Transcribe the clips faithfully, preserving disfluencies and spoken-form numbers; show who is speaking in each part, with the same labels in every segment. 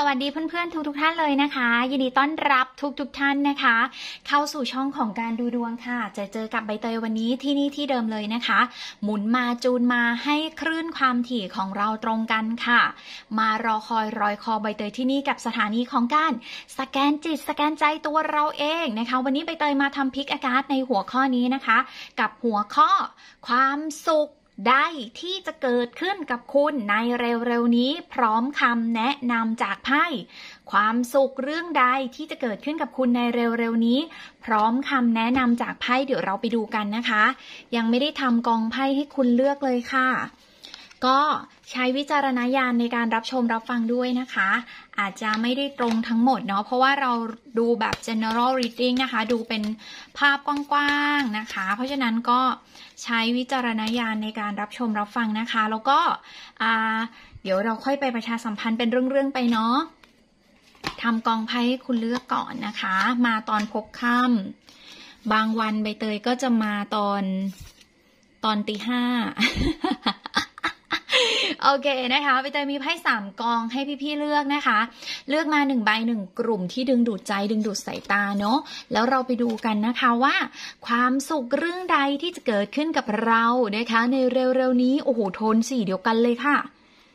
Speaker 1: วัสดีเพื่อนๆทุกทุกท่านเลยนะคะยินดีต้อนรับทุกทุกท่านนะคะเข้าสู่ช่องของการดูดวงค่ะจะเจอกับใบเตยวันนี้ที่นี่ที่เดิมเลยนะคะหมุนมาจูนมาให้คลื่นความถี่ของเราตรงกันค่ะมารอคอยรอยคอใบเตยที่นี่กับสถานีของการสแกนจิตสแกนใจตัวเราเองนะคะวันนี้ใบเตยมาทำพิกอากาศในหัวข้อนี้นะคะกับหัวข้อความสุขได้ที่จะเกิดขึ้นกับคุณในเร็วๆนี้พร้อมคำแนะนำจากไพ่ความสุขเรื่องใดที่จะเกิดขึ้นกับคุณในเร็วๆนี้พร้อมคำแนะนำจากไพ่เดี๋ยวเราไปดูกันนะคะยังไม่ได้ทำกองไพ่ให้คุณเลือกเลยค่ะก็ใช้วิจารณญาณในการรับชมรับฟังด้วยนะคะอาจจะไม่ได้ตรงทั้งหมดเนาะเพราะว่าเราดูแบบ general reading นะคะดูเป็นภาพกว้างๆนะคะเพราะฉะนั้นก็ใช้วิจารณญาณในการรับชมรับฟังนะคะแล้วก็เดี๋ยวเราค่อยไปประชาสัมพันธ์เป็นเรื่องๆไปเนาะทำกองไพ่ให้คุณเลือกก่อนนะคะมาตอนพบค่ำบางวันใบเตยก็จะมาตอนตอนตีห้าโอเคนะคะใบเตยมีไพ่สามกองให้พี่ๆเลือกนะคะเลือกมาหนึ่งใบหนึ่งกลุ่มที่ดึงดูดใจดึงดูดสายตาเนาะแล้วเราไปดูกันนะคะว่าความสุขเรื่องใดที่จะเกิดขึ้นกับเรานะคะในเร็วๆนี้โอ้โหโทนสีเดียวกันเลยค่ะ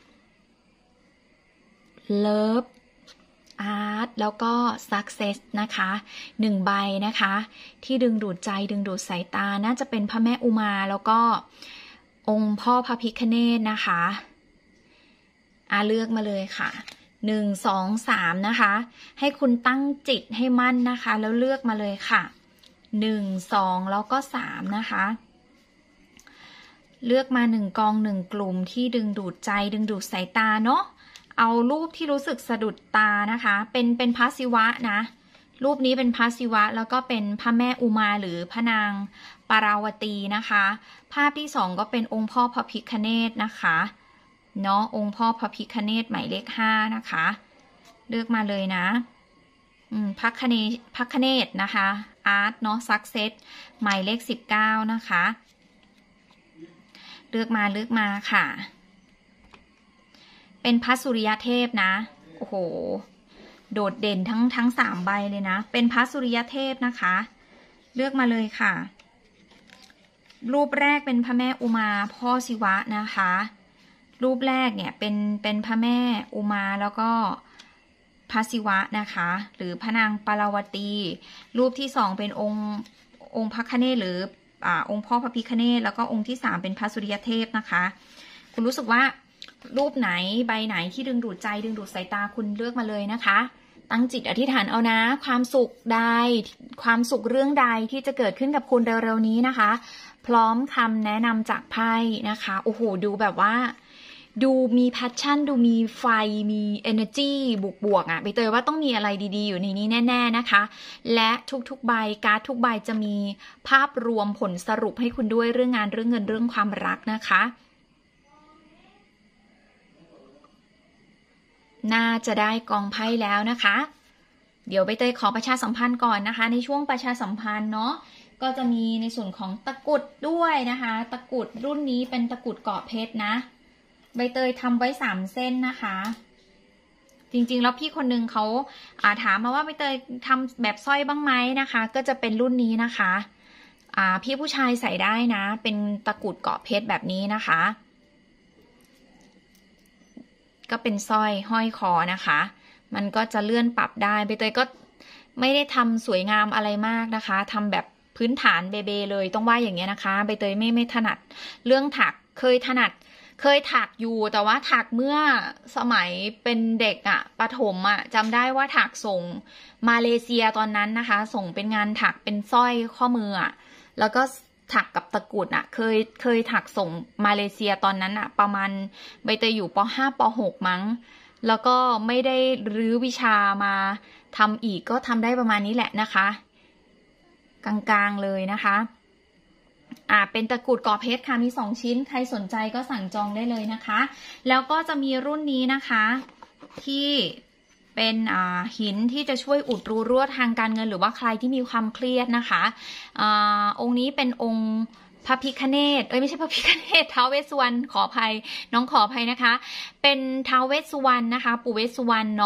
Speaker 1: Love Art แล้วก็ Success นะคะหนึ่งใบนะคะที่ดึงดูดใจดึงดูดสายตาน่าจะเป็นพระแม่อุมาแล้วก็องค์พ่อพระพิฆเนศนะคะอ่ะเลือกมาเลยค่ะหนึ่ง สอง สามนะคะให้คุณตั้งจิตให้มั่นนะคะแล้วเลือกมาเลยค่ะหนึ่ง สองแล้วก็สามนะคะเลือกมาหนึ่งกองหนึ่งกลุ่มที่ดึงดูดใจดึงดูดสายตาเนาะเอารูปที่รู้สึกสะดุดตานะคะเป็นเป็นพระศิวะนะรูปนี้เป็นพระศิวะแล้วก็เป็นพระแม่อุมาหรือพระนางปาราวตีนะคะภาพที่สองก็เป็นองค์พ่อพระพิฆเนศนะคะเนาะองค์พ่อพระพิฆเนศหมายเลขห้านะคะเลือกมาเลยนะอืมพระคเนพระคเนศนะคะอาร์ตเนาะซักเซสหมายเลขสิบเก้านะคะเลือกมาเลือกมาค่ะเป็นพระสุริยเทพนะโอ้โหโดดเด่นทั้งทั้งสามใบเลยนะเป็นพระสุริยเทพนะคะเลือกมาเลยค่ะรูปแรกเป็นพระแม่อุมาพ่อศิวะนะคะรูปแรกเนี่ยเป็นเป็นพระแม่อุมาแล้วก็พระศิวะนะคะหรือพระนางปาราวตีรูปที่สองเป็นองค์องค์พระคเนศหรืออ่าองค์พ่อพระพิฆเนศแล้วก็องค์ที่สามเป็นพระสุริยเทพนะคะคุณรู้สึกว่ารูปไหนใบไหนที่ดึงดูดใจดึงดูดสายตาคุณเลือกมาเลยนะคะตั้งจิตอธิษฐานเอานะความสุขใดความสุขเรื่องใดที่จะเกิดขึ้นกับคุณเร็วๆนี้นะคะพร้อมคำแนะนำจากไพ่นะคะโอ้โหดูแบบว่าดูมีแพชชั่นดูมีไฟมี energy บวกๆอ่ะใบเตยว่าต้องมีอะไรดีๆอยู่ในนี้แน่ๆนะคะและทุกๆใบการ์ดทุกใบจะมีภาพรวมผลสรุปให้คุณด้วยเรื่องงานเรื่องเงินเรื่องความรักนะคะน่าจะได้กองไพ่แล้วนะคะเดี๋ยวใบเตยขอประชาสัมพันธ์ก่อนนะคะในช่วงประชาสัมพันธ์เนาะก็จะมีในส่วนของตะกุดด้วยนะคะตะกุดรุ่นนี้เป็นตะกุดเกาะเพชรนะใบเตยทำไว้สามเส้นนะคะจริงๆแล้วพี่คนนึงเขาอาถามมาว่าใบเตยทำแบบสร้อยบ้างไหมนะคะก็จะเป็นรุ่นนี้นะคะอ่าพี่ผู้ชายใส่ได้นะเป็นตะกุดเกาะเพชรแบบนี้นะคะก็เป็นสร้อยห้อยคอนะคะมันก็จะเลื่อนปรับได้ใบเตยก็ไม่ได้ทำสวยงามอะไรมากนะคะทำแบบพื้นฐานเบเบเลยต้องว่าอย่างเงี้ยนะคะใบเตยไม่ไม่ถนัดเรื่องถักเคยถนัดเคยถักอยู่แต่ว่าถักเมื่อสมัยเป็นเด็กอะประถมอะจำได้ว่าถักส่งมาเลเซียตอนนั้นนะคะส่งเป็นงานถักเป็นสร้อยข้อมืออะแล้วก็ถักกับตะกุดอ่ะเคยเคยถักส่งมาเลเซียตอนนั้นอ่ะประมาณใบเตยอยู่ป.ห้า ป.หก มั้งแล้วก็ไม่ได้รื้อวิชามาทำอีกก็ทำได้ประมาณนี้แหละนะคะกลางๆเลยนะคะอ่าเป็นตะกุดเกาะเพชรค่ะมีสองชิ้นใครสนใจก็สั่งจองได้เลยนะคะแล้วก็จะมีรุ่นนี้นะคะที่เป็นอ่าหินที่จะช่วยอุดรูรั่วทางการเงินหรือว่าใครที่มีความเครียดนะคะอ่าองค์นี้เป็นองค์พระพิฆเนศเอ้ยไม่ใช่พระพิฆเนศท้าวเวสสุวรรณขออภัยน้องขออภัยนะคะเป็นท้าวเวสสุวรรณนะคะปู่เวสสุวรรณเนาะ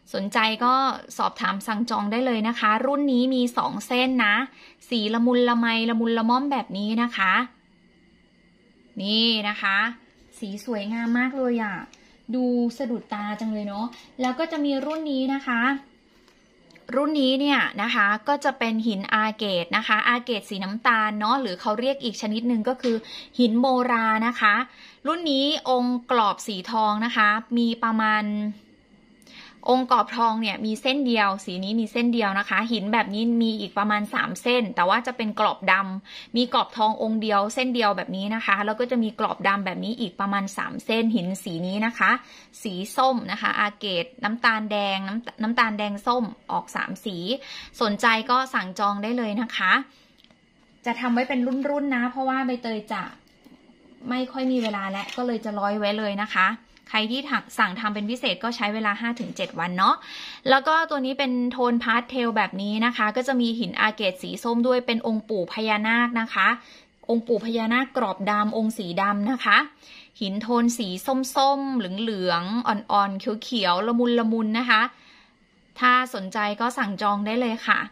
Speaker 1: สนใจก็สอบถามสั่งจองได้เลยนะคะรุ่นนี้มีสองเส้นนะสีละมุนละไมละมุนละม่อมแบบนี้นะคะนี่นะคะสีสวยงามมากเลยอ่ะดูสะดุดตาจังเลยเนาะแล้วก็จะมีรุ่นนี้นะคะรุ่นนี้เนี่ยนะคะก็จะเป็นหินอาเกตนะคะอาเกตสีน้ำตาลเนาะหรือเขาเรียกอีกชนิดหนึ่งก็คือหินโมรานะคะรุ่นนี้องค์กรอบสีทองนะคะมีประมาณองค์กรอบทองเนี่ยมีเส้นเดียวสีนี้มีเส้นเดียวนะคะหินแบบนี้มีอีกประมาณสามเส้นแต่ว่าจะเป็นกรอบดำมีกรอบทององค์เดียวเส้นเดียวแบบนี้นะคะแล้วก็จะมีกรอบดำแบบนี้อีกประมาณสามเส้นหินสีนี้นะคะสีส้มนะคะอาเกตน้ำตาลแดงน้ำน้ำตาลแดงส้มออกสามสีสนใจก็สั่งจองได้เลยนะคะจะทำไว้เป็นรุ่นๆนะเพราะว่าใบเตยจะไม่ค่อยมีเวลาและก็เลยจะร้อยไว้เลยนะคะใครที่สั่งทำเป็นพิเศษก็ใช้เวลา ห้าถึงเจ็ด วันเนาะแล้วก็ตัวนี้เป็นโทนพาสเทลแบบนี้นะคะก็จะมีหินอาเกตสีส้มด้วยเป็นองค์ปู่พญานาคนะคะองค์ปู่พญานาคกรอบดำองค์สีดำนะคะหินโทนสีส้มๆเหลืองๆอ่อนๆเขียวๆละมุนละมุนนะคะถ้าสนใจก็สั่งจองได้เลยค่ะ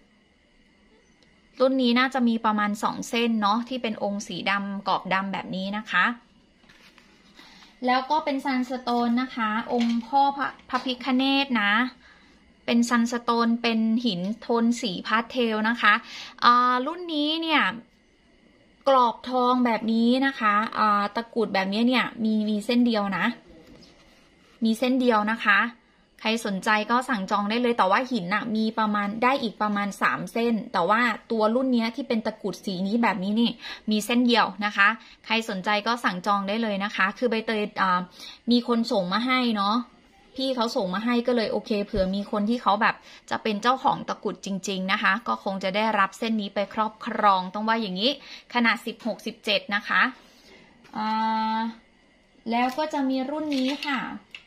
Speaker 1: รุ่นนี้น่าจะมีประมาณสองเส้นเนาะที่เป็นองค์สีดำกรอบดำแบบนี้นะคะแล้วก็เป็นซันสโตนนะคะองค์พ่อพระพระพิฆเนศนะเป็นซันสโตนเป็นหินโทนสีพาสเทลนะคะอ่ารุ่นนี้เนี่ยกรอบทองแบบนี้นะคะอ่าตะกรุดแบบนี้เนี่ยมีมีเส้นเดียวนะมีเส้นเดียวนะคะใครสนใจก็สั่งจองได้เลยแต่ว่าหินน่ะมีประมาณได้อีกประมาณสามเส้นแต่ว่าตัวรุ่นนี้ที่เป็นตะกรุดสีนี้แบบนี้นี่มีเส้นเดียวนะคะใครสนใจก็สั่งจองได้เลยนะคะคือใบเตยอ่ามีคนส่งมาให้เนาะพี่เขาส่งมาให้ก็เลยโอเคเผื่อมีคนที่เขาแบบจะเป็นเจ้าของตะกรุดจริงๆนะคะก็คงจะได้รับเส้นนี้ไปครอบครองต้องว่าอย่างนี้ขนาดสิบหก สิบเจ็ดนะคะอ่าแล้วก็จะมีรุ่นนี้ค่ะ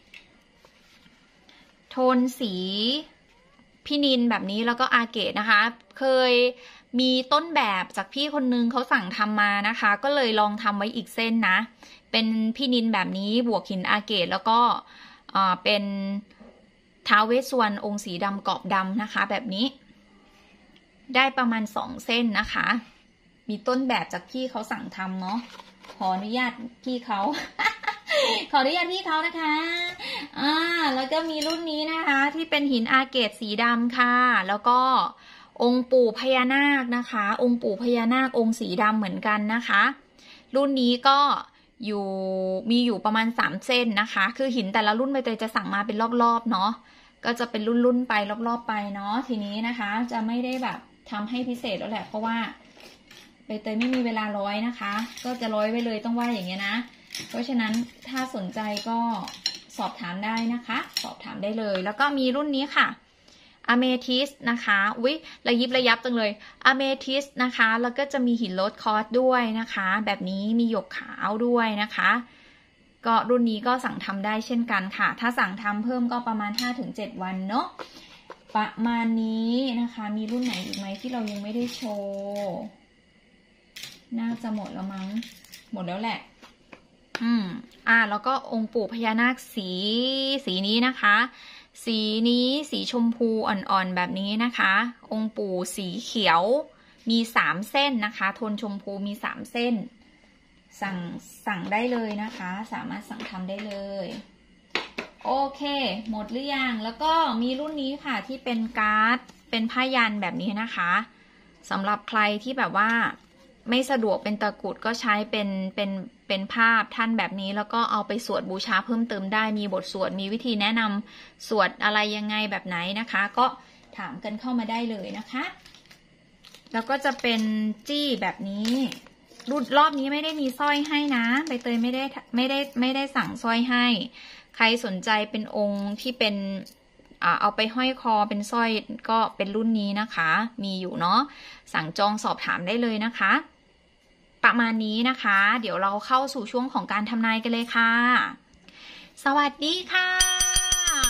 Speaker 1: โทนสีพี่นินแบบนี้แล้วก็อาเกตนะคะเคยมีต้นแบบจากพี่คนนึงเขาสั่งทำมานะคะก็เลยลองทำไว้อีกเส้นนะเป็นพี่นินแบบนี้บวกหินอาเกตแล้วก็เป็นท้าวเวสสุวรรณองค์สีดำกรอบดำนะคะแบบนี้ได้ประมาณสองเส้นนะคะมีต้นแบบจากพี่เขาสั่งทำเนาะขออนุญาตพี่เขา ขออนุญาตพี่เขานะคะอ่าแล้วก็มีรุ่นนี้นะคะที่เป็นหินอาเกตสีดำค่ะแล้วก็องค์ปู่พญานาคนะคะองค์ปู่พญานาคองค์สีดำเหมือนกันนะคะรุ่นนี้ก็อยู่มีอยู่ประมาณสามเส้นนะคะคือหินแต่ละรุ่นใบเตยจะสั่งมาเป็นรอบๆเนาะก็จะเป็นรุ่นๆไปรอบๆไปเนาะทีนี้นะคะจะไม่ได้แบบทำให้พิเศษแล้วแหละเพราะว่าใบเตยไม่มีเวลาร้อยนะคะก็จะร้อยไว้เลยต้องว่าอย่างเงี้ยนะเพราะฉะนั้นถ้าสนใจก็สอบถามได้นะคะสอบถามได้เลยแล้วก็มีรุ่นนี้ค่ะอเมทิสนะคะอุ๊ยระยิบระยับจังเลยอเมทิสนะคะแล้วก็จะมีหินโรสคอร์สด้วยนะคะแบบนี้มีหยกขาวด้วยนะคะก็รุ่นนี้ก็สั่งทำได้เช่นกันค่ะถ้าสั่งทำเพิ่มก็ประมาณ ห้าถึงเจ็ด วันเนาะประมาณนี้นะคะมีรุ่นไหนอีกไหมที่เรายังไม่ได้โชว์น่าจะหมดแล้วมั้งหมดแล้วแหละอืมอ่าแล้วก็องค์ปู่พญานาคสีสีนี้นะคะสีนี้สีชมพูอ่อนๆแบบนี้นะคะองค์ปู่สีเขียวมีสามเส้นนะคะโทนชมพูมีสามเส้นสั่งสั่งได้เลยนะคะสามารถสั่งทำได้เลยโอเคหมดหรือยังแล้วก็มีรุ่นนี้ค่ะที่เป็นการ์ดเป็นผ้ายันแบบนี้นะคะสำหรับใครที่แบบว่าไม่สะดวกเป็นตะกรุดก็ใช้เป็นเป็นเป็นภาพท่านแบบนี้แล้วก็เอาไปสวดบูชาเพิ่มเติมได้มีบทสวดมีวิธีแนะนำสวดอะไรยังไงแบบไหนนะคะก็ถามกันเข้ามาได้เลยนะคะแล้วก็จะเป็นจี้แบบนี้รุ่นรอบนี้ไม่ได้มีสร้อยให้นะใบเตยไม่ได้ไม่ได้ไม่ได้สั่งสร้อยให้ใครสนใจเป็นองค์ที่เป็นอ่าเอาไปห้อยคอเป็นสร้อยก็เป็นรุ่นนี้นะคะมีอยู่เนาะสั่งจองสอบถามได้เลยนะคะประมาณนี้นะคะเดี๋ยวเราเข้าสู่ช่วงของการทำนายกันเลยค่ะสวัสดีค่ะ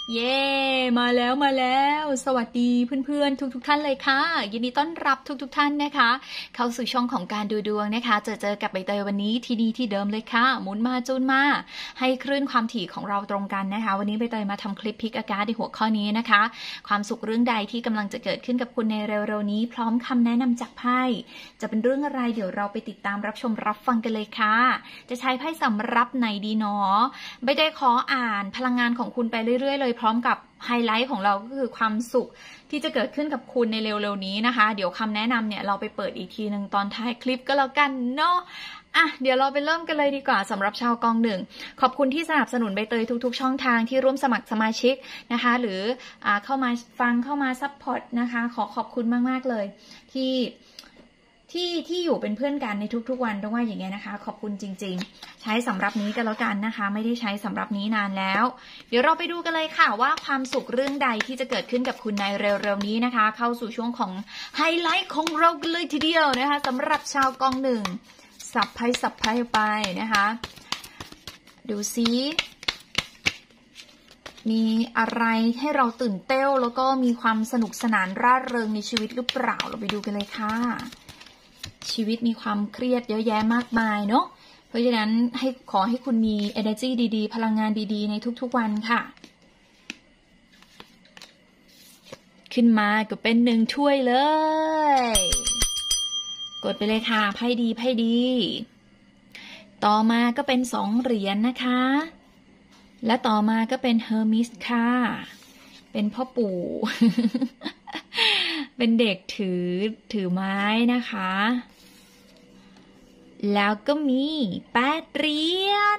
Speaker 1: เย้มาแล้วมาแล้วสวัสดีเพื่อนๆทุกๆท่านเลยค่ะยินดีต้อนรับทุกๆท่านนะคะเข้าสู่ช่องของการดูดวงนะคะเจอเจอกับใบเตยวันนี้ที่ดีที่เดิมเลยค่ะหมุนมาจูนมาให้คลื่นความถี่ของเราตรงกันนะคะวันนี้ใบเตยมาทำคลิปพิกอากาศในหัวข้อนี้นะคะความสุขเรื่องใดที่กำลังจะเกิดขึ้นกับคุณในเร็วๆนี้พร้อมคำแนะนำจากไพ่จะเป็นเรื่องอะไรเดี๋ยวเราไปติดตามรับชมรับฟังกันเลยค่ะจะใช้ไพ่สำรับไหนดีเนาะใบเตยขออ่านพลังงานของคุณไปเรื่อยๆเลยพร้อมกับไฮไลท์ของเราก็คือความสุขที่จะเกิดขึ้นกับคุณในเร็วๆนี้นะคะเดี๋ยวคำแนะนำเนี่ยเราไปเปิดอีกทีหนึ่งตอนท้ายคลิปก็แล้วกันเนาะอ่ะเดี๋ยวเราไปเริ่มกันเลยดีกว่าสำหรับชาวกองหนึ่งขอบคุณที่สนับสนุนใบเตยทุกๆช่องทางที่ร่วมสมัครสมาชิกนะคะหรืออ่าเข้ามาฟังเข้ามาซัพพอร์ตนะคะขอขอบคุณมากๆเลยที่ที่ที่อยู่เป็นเพื่อนกันในทุกๆวันต้องว่าอย่างเงี้ยนะคะขอบคุณจริงๆใช้สำหรับนี้กันแล้วกันนะคะไม่ได้ใช้สำหรับนี้นานแล้วเดี๋ยวเราไปดูกันเลยค่ะว่าความสุขเรื่องใดที่จะเกิดขึ้นกับคุณในเร็วๆนี้นะคะเข้าสู่ช่วงของไฮไลท์ของเรากันเลยทีเดียวนะคะสำหรับชาวกองหนึ่งสับไพ่สับไพ่ไปนะคะดูซิมีอะไรให้เราตื่นเต้นแล้วก็มีความสนุกสนานร่าเริงในชีวิตหรือเปล่าเราไปดูกันเลยค่ะชีวิตมีความเครียดเยอะแยะมากมายเนาะเพราะฉะนั้นให้ขอให้คุณมี energy ดีๆพลังงานดีๆในทุกๆวันค่ะขึ้นมาก็เป็นหนึ่งถ้วยเลยกดไปเลยค่ะไพ่ดีไพ่ดีต่อมาก็เป็นสองเหรียญ นะคะและต่อมาก็เป็นเฮอร์มิสค่ะเป็นพ่อปู่ เป็นเด็กถือถือไม้นะคะแล้วก็มีแปดเหรียญ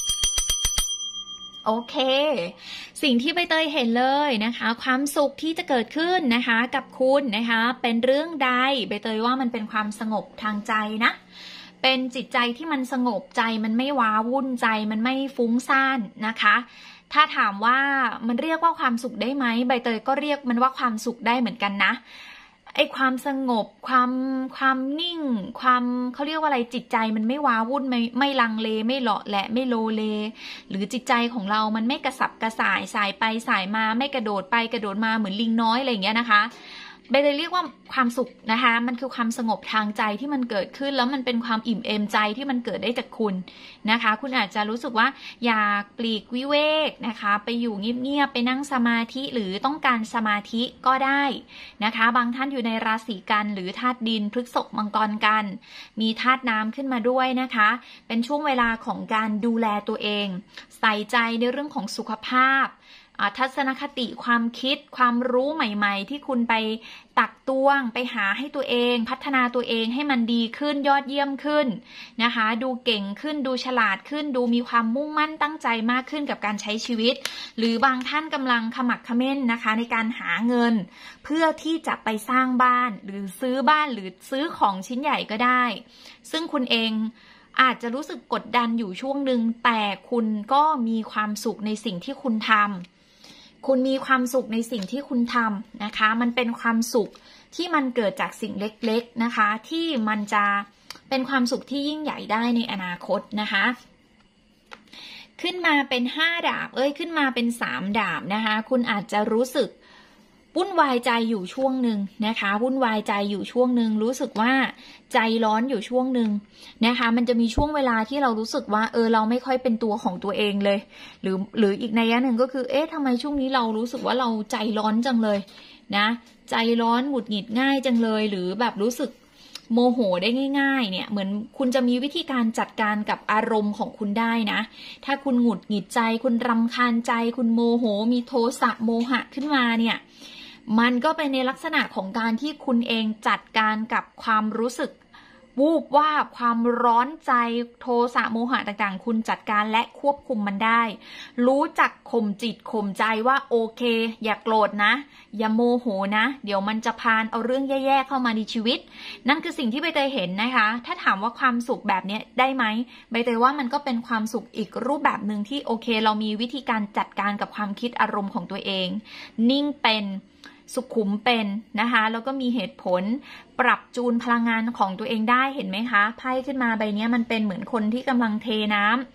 Speaker 1: โอเคสิ่งที่ใบเตยเห็นเลยนะคะความสุขที่จะเกิดขึ้นนะคะกับคุณนะคะเป็นเรื่องใดใบเตยว่ามันเป็นความสงบทางใจนะเป็นจิตใจที่มันสงบใจมันไม่ว้าวุ่นใจมันไม่ฟุ้งซ่านนะคะถ้าถามว่ามันเรียกว่าความสุขได้ไหมใบเตยก็เรียกมันว่าความสุขได้เหมือนกันนะไอ้ความสงบความความนิ่งความเขาเรียกว่าอะไรจิตใจมันไม่ว้าวุ่นไม่ไม่ลังเลไม่เลาะแหละไม่โลเลหรือจิตใจของเรามันไม่กระสับกระส่ายสายไปสายมาไม่กระโดดไปกระโดดมาเหมือนลิงน้อยอะไรอย่างเงี้ยนะคะใบเลยเรียกว่าความสุขนะคะมันคือความสงบทางใจที่มันเกิดขึ้นแล้วมันเป็นความอิ่มเอมใจที่มันเกิดได้จากคุณนะคะคุณอาจจะรู้สึกว่าอยากปลีกวิเวกนะคะไปอยู่เงียบๆไปนั่งสมาธิหรือต้องการสมาธิก็ได้นะคะบางท่านอยู่ในราศีกันหรือธาตุดินพฤษภมังกรกันมีธาตุน้ำขึ้นมาด้วยนะคะเป็นช่วงเวลาของการดูแลตัวเองใส่ใจในเรื่องของสุขภาพทัศนคติความคิดความรู้ใหม่ๆที่คุณไปตักตวงไปหาให้ตัวเองพัฒนาตัวเองให้มันดีขึ้นยอดเยี่ยมขึ้นนะคะดูเก่งขึ้นดูฉลาดขึ้นดูมีความมุ่งมั่นตั้งใจมากขึ้นกับการใช้ชีวิตหรือบางท่านกำลังขมักเขม้นนะคะในการหาเงินเพื่อที่จะไปสร้างบ้านหรือซื้อบ้านหรือซื้อของชิ้นใหญ่ก็ได้ซึ่งคุณเองอาจจะรู้สึกกดดันอยู่ช่วงหนึ่งแต่คุณก็มีความสุขในสิ่งที่คุณทำคุณมีความสุขในสิ่งที่คุณทำนะคะมันเป็นความสุขที่มันเกิดจากสิ่งเล็กๆนะคะที่มันจะเป็นความสุขที่ยิ่งใหญ่ได้ในอนาคตนะคะขึ้นมาเป็นห้าดาบเอ้ยขึ้นมาเป็นสามดาบนะคะคุณอาจจะรู้สึกวุ่นวายใจอยู่ช่วงหนึ่งนะคะวุ่นวายใจอยู่ช่วงหนึ่งรู้สึกว่าใจร้อนอยู่ช่วงหนึ่งนะคะมันจะมีช่วงเวลาที่เรารู้สึกว่าเออเราไม่ค่อยเป็นตัวของตัวเองเลยหรือหรืออีกนัยหนึ่งก็คือเอ๊ะทำไมช่วงนี้เรารู้สึกว่าเราใจร้อนจังเลยนะใจร้อนหงุดหงิดง่ายจังเลยหรือแบบรู้สึกโมโหได้ง่ายๆเนี่ยเหมือนคุณจะมีวิธีการจัดการกับอารมณ์ของคุณได้นะถ้าคุณหงุดหงิดใจคุณรำคาญใจคุณโมโหมีโทสะโมหะขึ้นมาเนี่ยมันก็เป็นในลักษณะของการที่คุณเองจัดการกับความรู้สึกวูบวาบความร้อนใจโทสะโมหะต่างๆคุณจัดการและควบคุมมันได้รู้จักข่มจิตข่มใจว่าโอเคอย่าโกรธนะอย่าโมโหนะเดี๋ยวมันจะพานเอาเรื่องแย่ๆเข้ามาในชีวิตนั่นคือสิ่งที่ใบเตยเห็นนะคะถ้าถามว่าความสุขแบบนี้ได้ไหมใบเตยว่ามันก็เป็นความสุขอีกรูปแบบหนึ่งที่โอเคเรามีวิธีการจัดการกับความคิดอารมณ์ของตัวเองนิ่งเป็นสุขุมเป็นนะคะแล้วก็มีเหตุผลปรับจูนพลังงานของตัวเองได้เห็นไหมคะไพ่ขึ้นมาใบนี้มันเป็นเหมือนคนที่กำลังเทน้ำ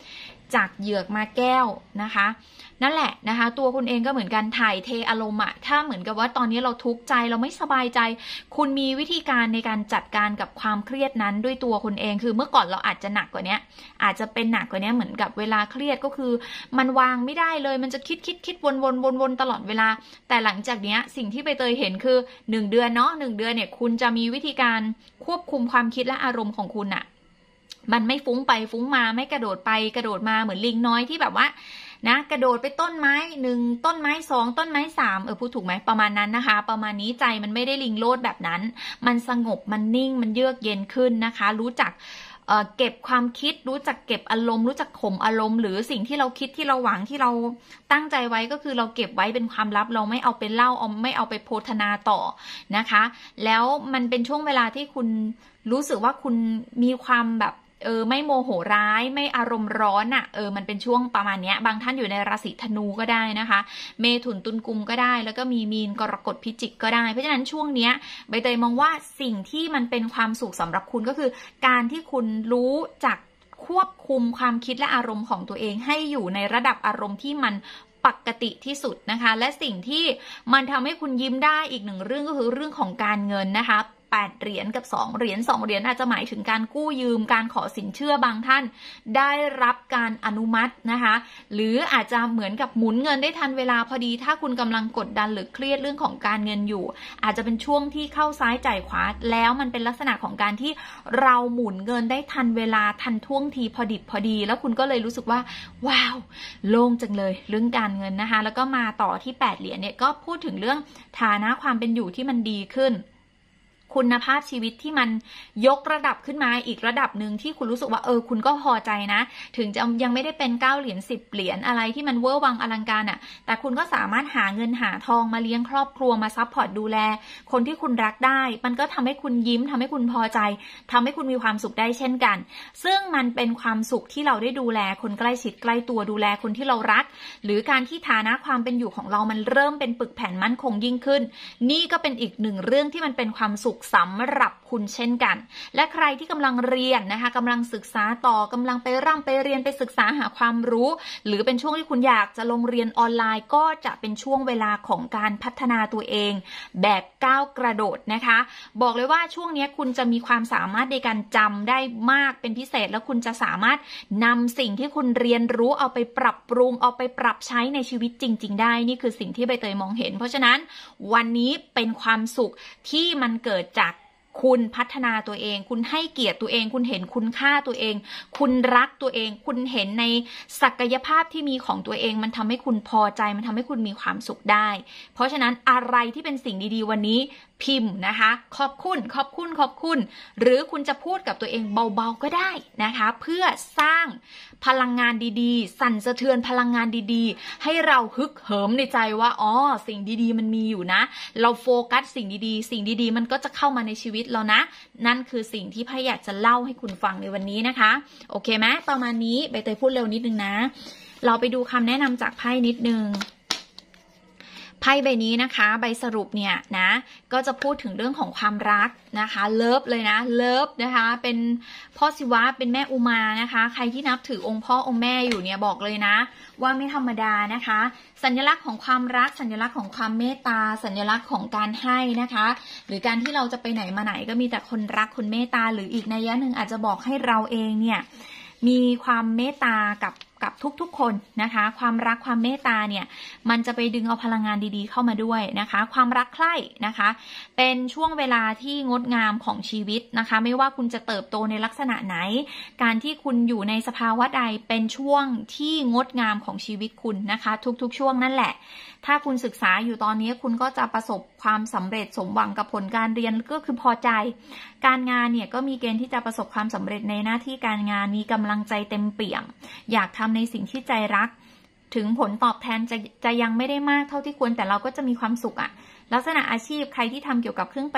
Speaker 1: จากเหยือกมาแก้วนะคะนั่นแหละนะคะตัวคุณเองก็เหมือนกันถ่ายเทอารมณ์อะถ้าเหมือนกับว่าตอนนี้เราทุกข์ใจเราไม่สบายใจคุณมีวิธีการในการจัดการกับความเครียดนั้นด้วยตัวคุณเองคือเมื่อก่อนเราอาจจะหนักกว่านี้อาจจะเป็นหนักกว่านี้เหมือนกับเวลาเครียดก็คือมันวางไม่ได้เลยมันจะคิดคิดคิดวนวนวนวนตลอดเวลาแต่หลังจากนี้สิ่งที่ใบเตยเห็นคือหนึ่งเดือนเนาะหนึ่งเดือนเนี่ยคุณจะมีวิธีการควบคุมความคิดและอารมณ์ของคุณอะมันไม่ฟุ้งไปฟุ้งมาไม่กระโดดไปกระโดดมาเหมือนลิงน้อยที่แบบว่านะกระโดดไปต้นไม้หนึ่งต้นไม้สองต้นไม้สามเออพูดถูกไหมประมาณนั้นนะคะประมาณนี้ใจมันไม่ได้ลิงโลดแบบนั้นมันสงบมันนิ่งมันเยือกเย็นขึ้นนะคะรู้จักเอ่อเก็บความคิดรู้จักเก็บอารมณ์รู้จักข่มอารมณ์หรือสิ่งที่เราคิดที่เราหวังที่เราตั้งใจไว้ก็คือเราเก็บไว้เป็นความลับเราไม่เอาไปเล่าเอาไม่เอาไปโพธนาต่อนะคะแล้วมันเป็นช่วงเวลาที่คุณรู้สึกว่าคุณมีความแบบเออไม่โมโหร้ายไม่อารมณ์ร้อนอ่ะเออมันเป็นช่วงประมาณนี้บางท่านอยู่ในราศีธนูก็ได้นะคะเมถุนตุลกุมก็ได้แล้วก็มีมีนกรกฎพิจิกก็ได้เพราะฉะนั้นช่วงเนี้ยใบเตยมองว่าสิ่งที่มันเป็นความสุขสำหรับคุณก็คือการที่คุณรู้จักควบคุมความคิดและอารมณ์ของตัวเองให้อยู่ในระดับอารมณ์ที่มันปกติที่สุดนะคะและสิ่งที่มันทำให้คุณยิ้มได้อีกหนึ่งเรื่องก็คือเรื่องของการเงินนะคะแปดเหรียญกับสองเหรียญสองเหรียญอาจจะหมายถึงการกู้ยืมการขอสินเชื่อบางท่านได้รับการอนุมัตินะคะหรืออาจจะเหมือนกับหมุนเงินได้ทันเวลาพอดีถ้าคุณกำลังกดดันหรือเครียดเรื่องของการเงินอยู่อาจจะเป็นช่วงที่เข้าซ้ายจ่ายขวาแล้วมันเป็นลักษณะของการที่เราหมุนเงินได้ทันเวลาทันท่วงทีพอดิบพอดีแล้วคุณก็เลยรู้สึกว่าว้าวโล่งจังเลยเรื่องการเงินนะคะแล้วก็มาต่อที่แปดเหรียญเนี่ยก็พูดถึงเรื่องฐานะความเป็นอยู่ที่มันดีขึ้นคุณภาพชีวิตที่มันยกระดับขึ้นมาอีกระดับหนึ่งที่คุณรู้สึกว่าเออคุณก็พอใจนะถึงจะยังไม่ได้เป็นเก้าเหรียญสิบเหรียญอะไรที่มันเวอร์วังอลังการอ่ะแต่คุณก็สามารถหาเงินหาทองมาเลี้ยงครอบครัวมาซัพพอร์ตดูแลคนที่คุณรักได้มันก็ทำให้คุณยิ้มทำให้คุณพอใจทำให้คุณมีความสุขได้เช่นกันซึ่งมันเป็นความสุขที่เราได้ดูแลคนใกล้ชิดใกล้ตัวดูแลคนที่เรารักหรือการที่ฐานะความเป็นอยู่ของเรามันเริ่มเป็นปึกแผ่นมั่นคงยิ่งขึ้นนี่ก็เป็นอีกหนึ่งเรื่องที่มันเป็นความสุขสำหรับคุณเช่นกันและใครที่กำลังเรียนนะคะกำลังศึกษาต่อกำลังไปร่ำไปเรียนไปศึกษาหาความรู้หรือเป็นช่วงที่คุณอยากจะลงเรียนออนไลน์ก็จะเป็นช่วงเวลาของการพัฒนาตัวเองแบบก้าวกระโดดนะคะบอกเลยว่าช่วงนี้คุณจะมีความสามารถในการจำได้มากเป็นพิเศษแล้วคุณจะสามารถนำสิ่งที่คุณเรียนรู้เอาไปปรับปรุงเอาไปปรับใช้ในชีวิตจริงๆได้นี่คือสิ่งที่ใบเตยมองเห็นเพราะฉะนั้นวันนี้เป็นความสุขที่มันเกิดจากคุณพัฒนาตัวเองคุณให้เกียรติตัวเองคุณเห็นคุณค่าตัวเองคุณรักตัวเองคุณเห็นในศักยภาพที่มีของตัวเองมันทำให้คุณพอใจมันทำให้คุณมีความสุขได้เพราะฉะนั้นอะไรที่เป็นสิ่งดีๆวันนี้พิมพ์นะคะขอบคุณขอบคุณขอบคุณหรือคุณจะพูดกับตัวเองเบาๆก็ได้นะคะเพื่อสร้างพลังงานดีๆสั่นสะเทือนพลังงานดีๆให้เราฮึกเหิมในใจว่าอ๋อสิ่งดีๆมันมีอยู่นะเราโฟกัสสิ่งดีๆสิ่งดีๆมันก็จะเข้ามาในชีวิตเรานะนั่นคือสิ่งที่พี่อยากจะเล่าให้คุณฟังในวันนี้นะคะโอเคไหมประมาณนี้ใบเตยพูดเร็วนิดนึงนะเราไปดูคำแนะนำจากไพ่นิดนึงไพ่ใบนี้นะคะใบสรุปเนี่ยนะก็จะพูดถึงเรื่องของความรักนะคะเลิฟเลยนะเลิฟนะคะเป็นพ่อศิวะเป็นแม่อุมานะคะใครที่นับถือองค์พ่อองค์แม่อยู่เนี่ยบอกเลยนะว่าไม่ธรรมดานะคะสัญลักษณ์ของความรักสัญลักษณ์ของความเมตตาสัญลักษณ์ของการให้นะคะหรือการที่เราจะไปไหนมาไหนก็มีแต่คนรักคนเมตตาหรืออีกนัยยะหนึ่งอาจจะบอกให้เราเองเนี่ยมีความเมตตากับกับทุกๆคนนะคะความรักความเมตตาเนี่ยมันจะไปดึงเอาพลังงานดีๆเข้ามาด้วยนะคะความรักใคร่นะคะเป็นช่วงเวลาที่งดงามของชีวิตนะคะไม่ว่าคุณจะเติบโตในลักษณะไหนการที่คุณอยู่ในสภาวะใดเป็นช่วงที่งดงามของชีวิตคุณนะคะทุกๆช่วงนั่นแหละถ้าคุณศึกษาอยู่ตอนนี้คุณก็จะประสบความสำเร็จสมหวังกับผลการเรียนก็คือพอใจการงานเนี่ยก็มีเกณฑ์ที่จะประสบความสำเร็จในหน้าที่การงานมีกำลังใจเต็มเปี่ยมอยากทำในสิ่งที่ใจรักถึงผลตอบแทนจะจะยังไม่ได้มากเท่าที่ควรแต่เราก็จะมีความสุขอะลักษณะอาชีพใครที่ทำเกี่ยวกับเครื่องประดับ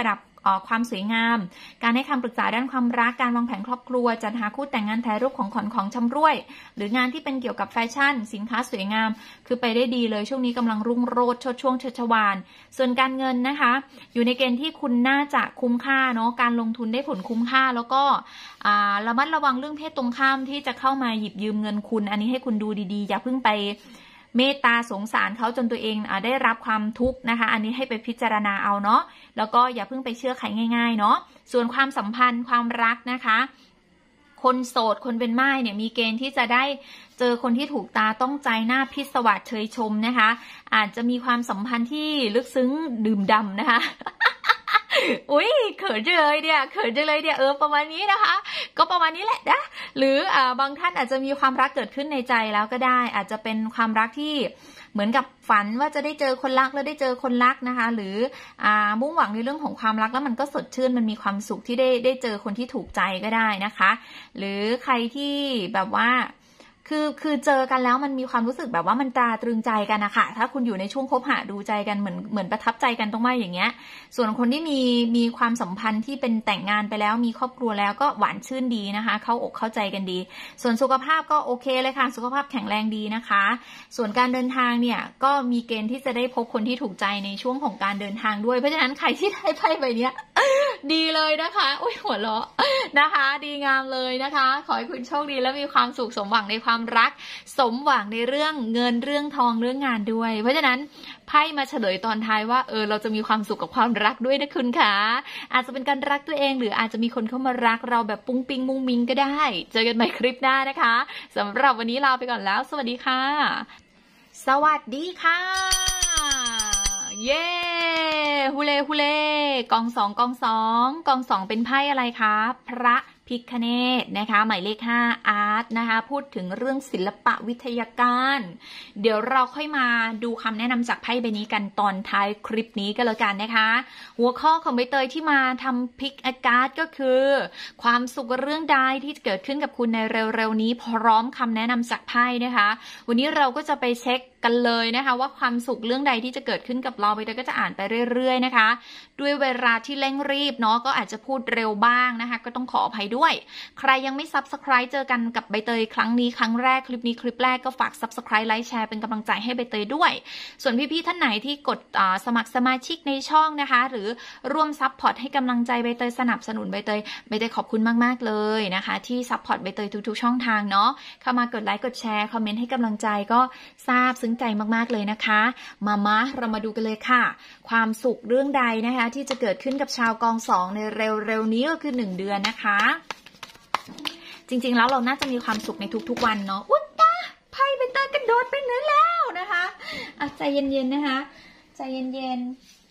Speaker 1: ความสวยงามการให้คำปรึกษาด้านความรักการวางแผนครอบครัวจัดหาคู่แต่งงานถ่ายรูปของขวัญของชำร่วยหรืองานที่เป็นเกี่ยวกับแฟชั่นสินค้าสวยงามคือไปได้ดีเลยช่วงนี้กำลังรุ่งโรจน์ชดช่วงชัชวาลส่วนการเงินนะคะอยู่ในเกณฑ์ที่คุณน่าจะคุ้มค่าเนาะการลงทุนได้ผลคุ้มค่าแล้วก็ระมัดระวังเรื่องเพศตรงข้ามที่จะเข้ามาหยิบยืมเงินคุณอันนี้ให้คุณดูดีๆอย่าเพิ่งไปเมตตาสงสารเขาจนตัวเองได้รับความทุกข์นะคะอันนี้ให้ไปพิจารณาเอาเนาะแล้วก็อย่าเพิ่งไปเชื่อใครง่ายๆเนาะส่วนความสัมพันธ์ความรักนะคะคนโสดคนเป็นม่ายเนี่ยมีเกณฑ์ที่จะได้เจอคนที่ถูกตาต้องใจหน้าพิศวาสเชยชมนะคะอาจจะมีความสัมพันธ์ที่ลึกซึ้งดื่มด่ำนะคะ อุ้ยเขินจังเลยเนี่ยเขินจังเลยเนี่ยเออประมาณนี้นะคะก็ประมาณนี้แหละนะหรืออ่าบางท่านอาจจะมีความรักเกิดขึ้นในใจแล้วก็ได้อาจจะเป็นความรักที่เหมือนกับฝันว่าจะได้เจอคนรักแล้วได้เจอคนรักนะคะหรืออ่ามุ่งหวังในเรื่องของความรักแล้วมันก็สดชื่นมันมีความสุขที่ได้ได้เจอคนที่ถูกใจก็ได้นะคะหรือใครที่แบบว่าคือคือเจอกันแล้วมันมีความรู้สึกแบบว่ามันตราตรึงใจกันนะคะถ้าคุณอยู่ในช่วงคบหาดูใจกันเหมือนเหมือนประทับใจกันตรงว่าอย่างเงี้ยส่วนคนที่มีมีความสัมพันธ์ที่เป็นแต่งงานไปแล้วมีครอบครัวแล้วก็หวานชื่นดีนะคะเข้าอกเข้าใจกันดีส่วนสุขภาพก็โอเคเลยค่ะสุขภาพแข็งแรงดีนะคะส่วนการเดินทางเนี่ยก็มีเกณฑ์ที่จะได้พบคนที่ถูกใจในช่วงของการเดินทางด้วยเพราะฉะนั้นใครที่ได้ไพ่ใบนี้ดีเลยนะคะอุ้ยหัวเราะนะคะดีงามเลยนะคะขอให้คุณโชคดีและมีความสุขสมหวังในความรักสมหวังในเรื่องเงินเรื่องทองเรื่องงานด้วยเพราะฉะนั้นไพ่มาเฉลยตอนท้ายว่าเออเราจะมีความสุขกับความรักด้วยนะคุณค่ะอาจจะเป็นการรักตัวเองหรืออาจจะมีคนเข้ามารักเราแบบปุ้งปิ้งมุ้งมิ้งก็ได้เจอกันใหม่คลิปหน้านะคะสำหรับวันนี้ลาไปก่อนแล้วสวัสดีค่ะสวัสดีค่ะเย้ฮูเล่ฮูเล่กองสองกองสองกองสองเป็นไพ่อะไรคะพระพิฆเนศนะคะหมายเลขห้าอาร์ตนะคะพูดถึงเรื่องศิลปะวิทยาการเดี๋ยวเราค่อยมาดูคำแนะนำจากไพ่ใบนี้กันตอนท้ายคลิปนี้กันแล้วกันนะคะหัวข้อของใบเตยที่มาทำพิกอาการ์ดก็คือความสุขเรื่องใดที่เกิดขึ้นกับคุณในเร็วๆนี้พร้อมคำแนะนำจากไพ่นะคะวันนี้เราก็จะไปเช็คกันเลยนะคะว่าความสุขเรื่องใดที่จะเกิดขึ้นกับเราใบเตยก็จะอ่านไปเรื่อยๆนะคะด้วยเวลาที่เร่งรีบเนาะก็อาจจะพูดเร็วบ้างนะคะก็ต้องขออภัยด้วยใครยังไม่ ซับสไครบ์ เจอกันกับใบเตยครั้งนี้ครั้งแรกคลิปนี้คลิปแรกก็ฝาก ซับสไครบ์ ไลค์แชร์เป็นกำลังใจให้ใบเตยด้วยส่วนพี่ๆท่านไหนที่กดสมัครสมาชิกในช่องนะคะหรือร่วมซัพพอร์ตให้กำลังใจใบเตยสนับสนุนใบเตยใบเตยขอบคุณมากๆเลยนะคะที่ซัพพอร์ตใบเตยทุกๆช่องทางเนาะเข้ามากดไลค์กดแชร์คอมเมนต์ให้กำลังใจก็ซาบซึ้งใจมากๆเลยนะคะมามาเรามาดูกันเลยค่ะความสุขเรื่องใดนะคะที่จะเกิดขึ้นกับชาวกองสองในเร็วๆนี้ก็คือหนึ่งเดือนนะคะจริงๆแล้วเราน่าจะมีความสุขในทุกๆวันเนาะอุ๊ยตาไพ่ใบเตยกระโดดไปเหนือแล้วนะคะอ่ะใจเย็นๆนะคะใจเย็น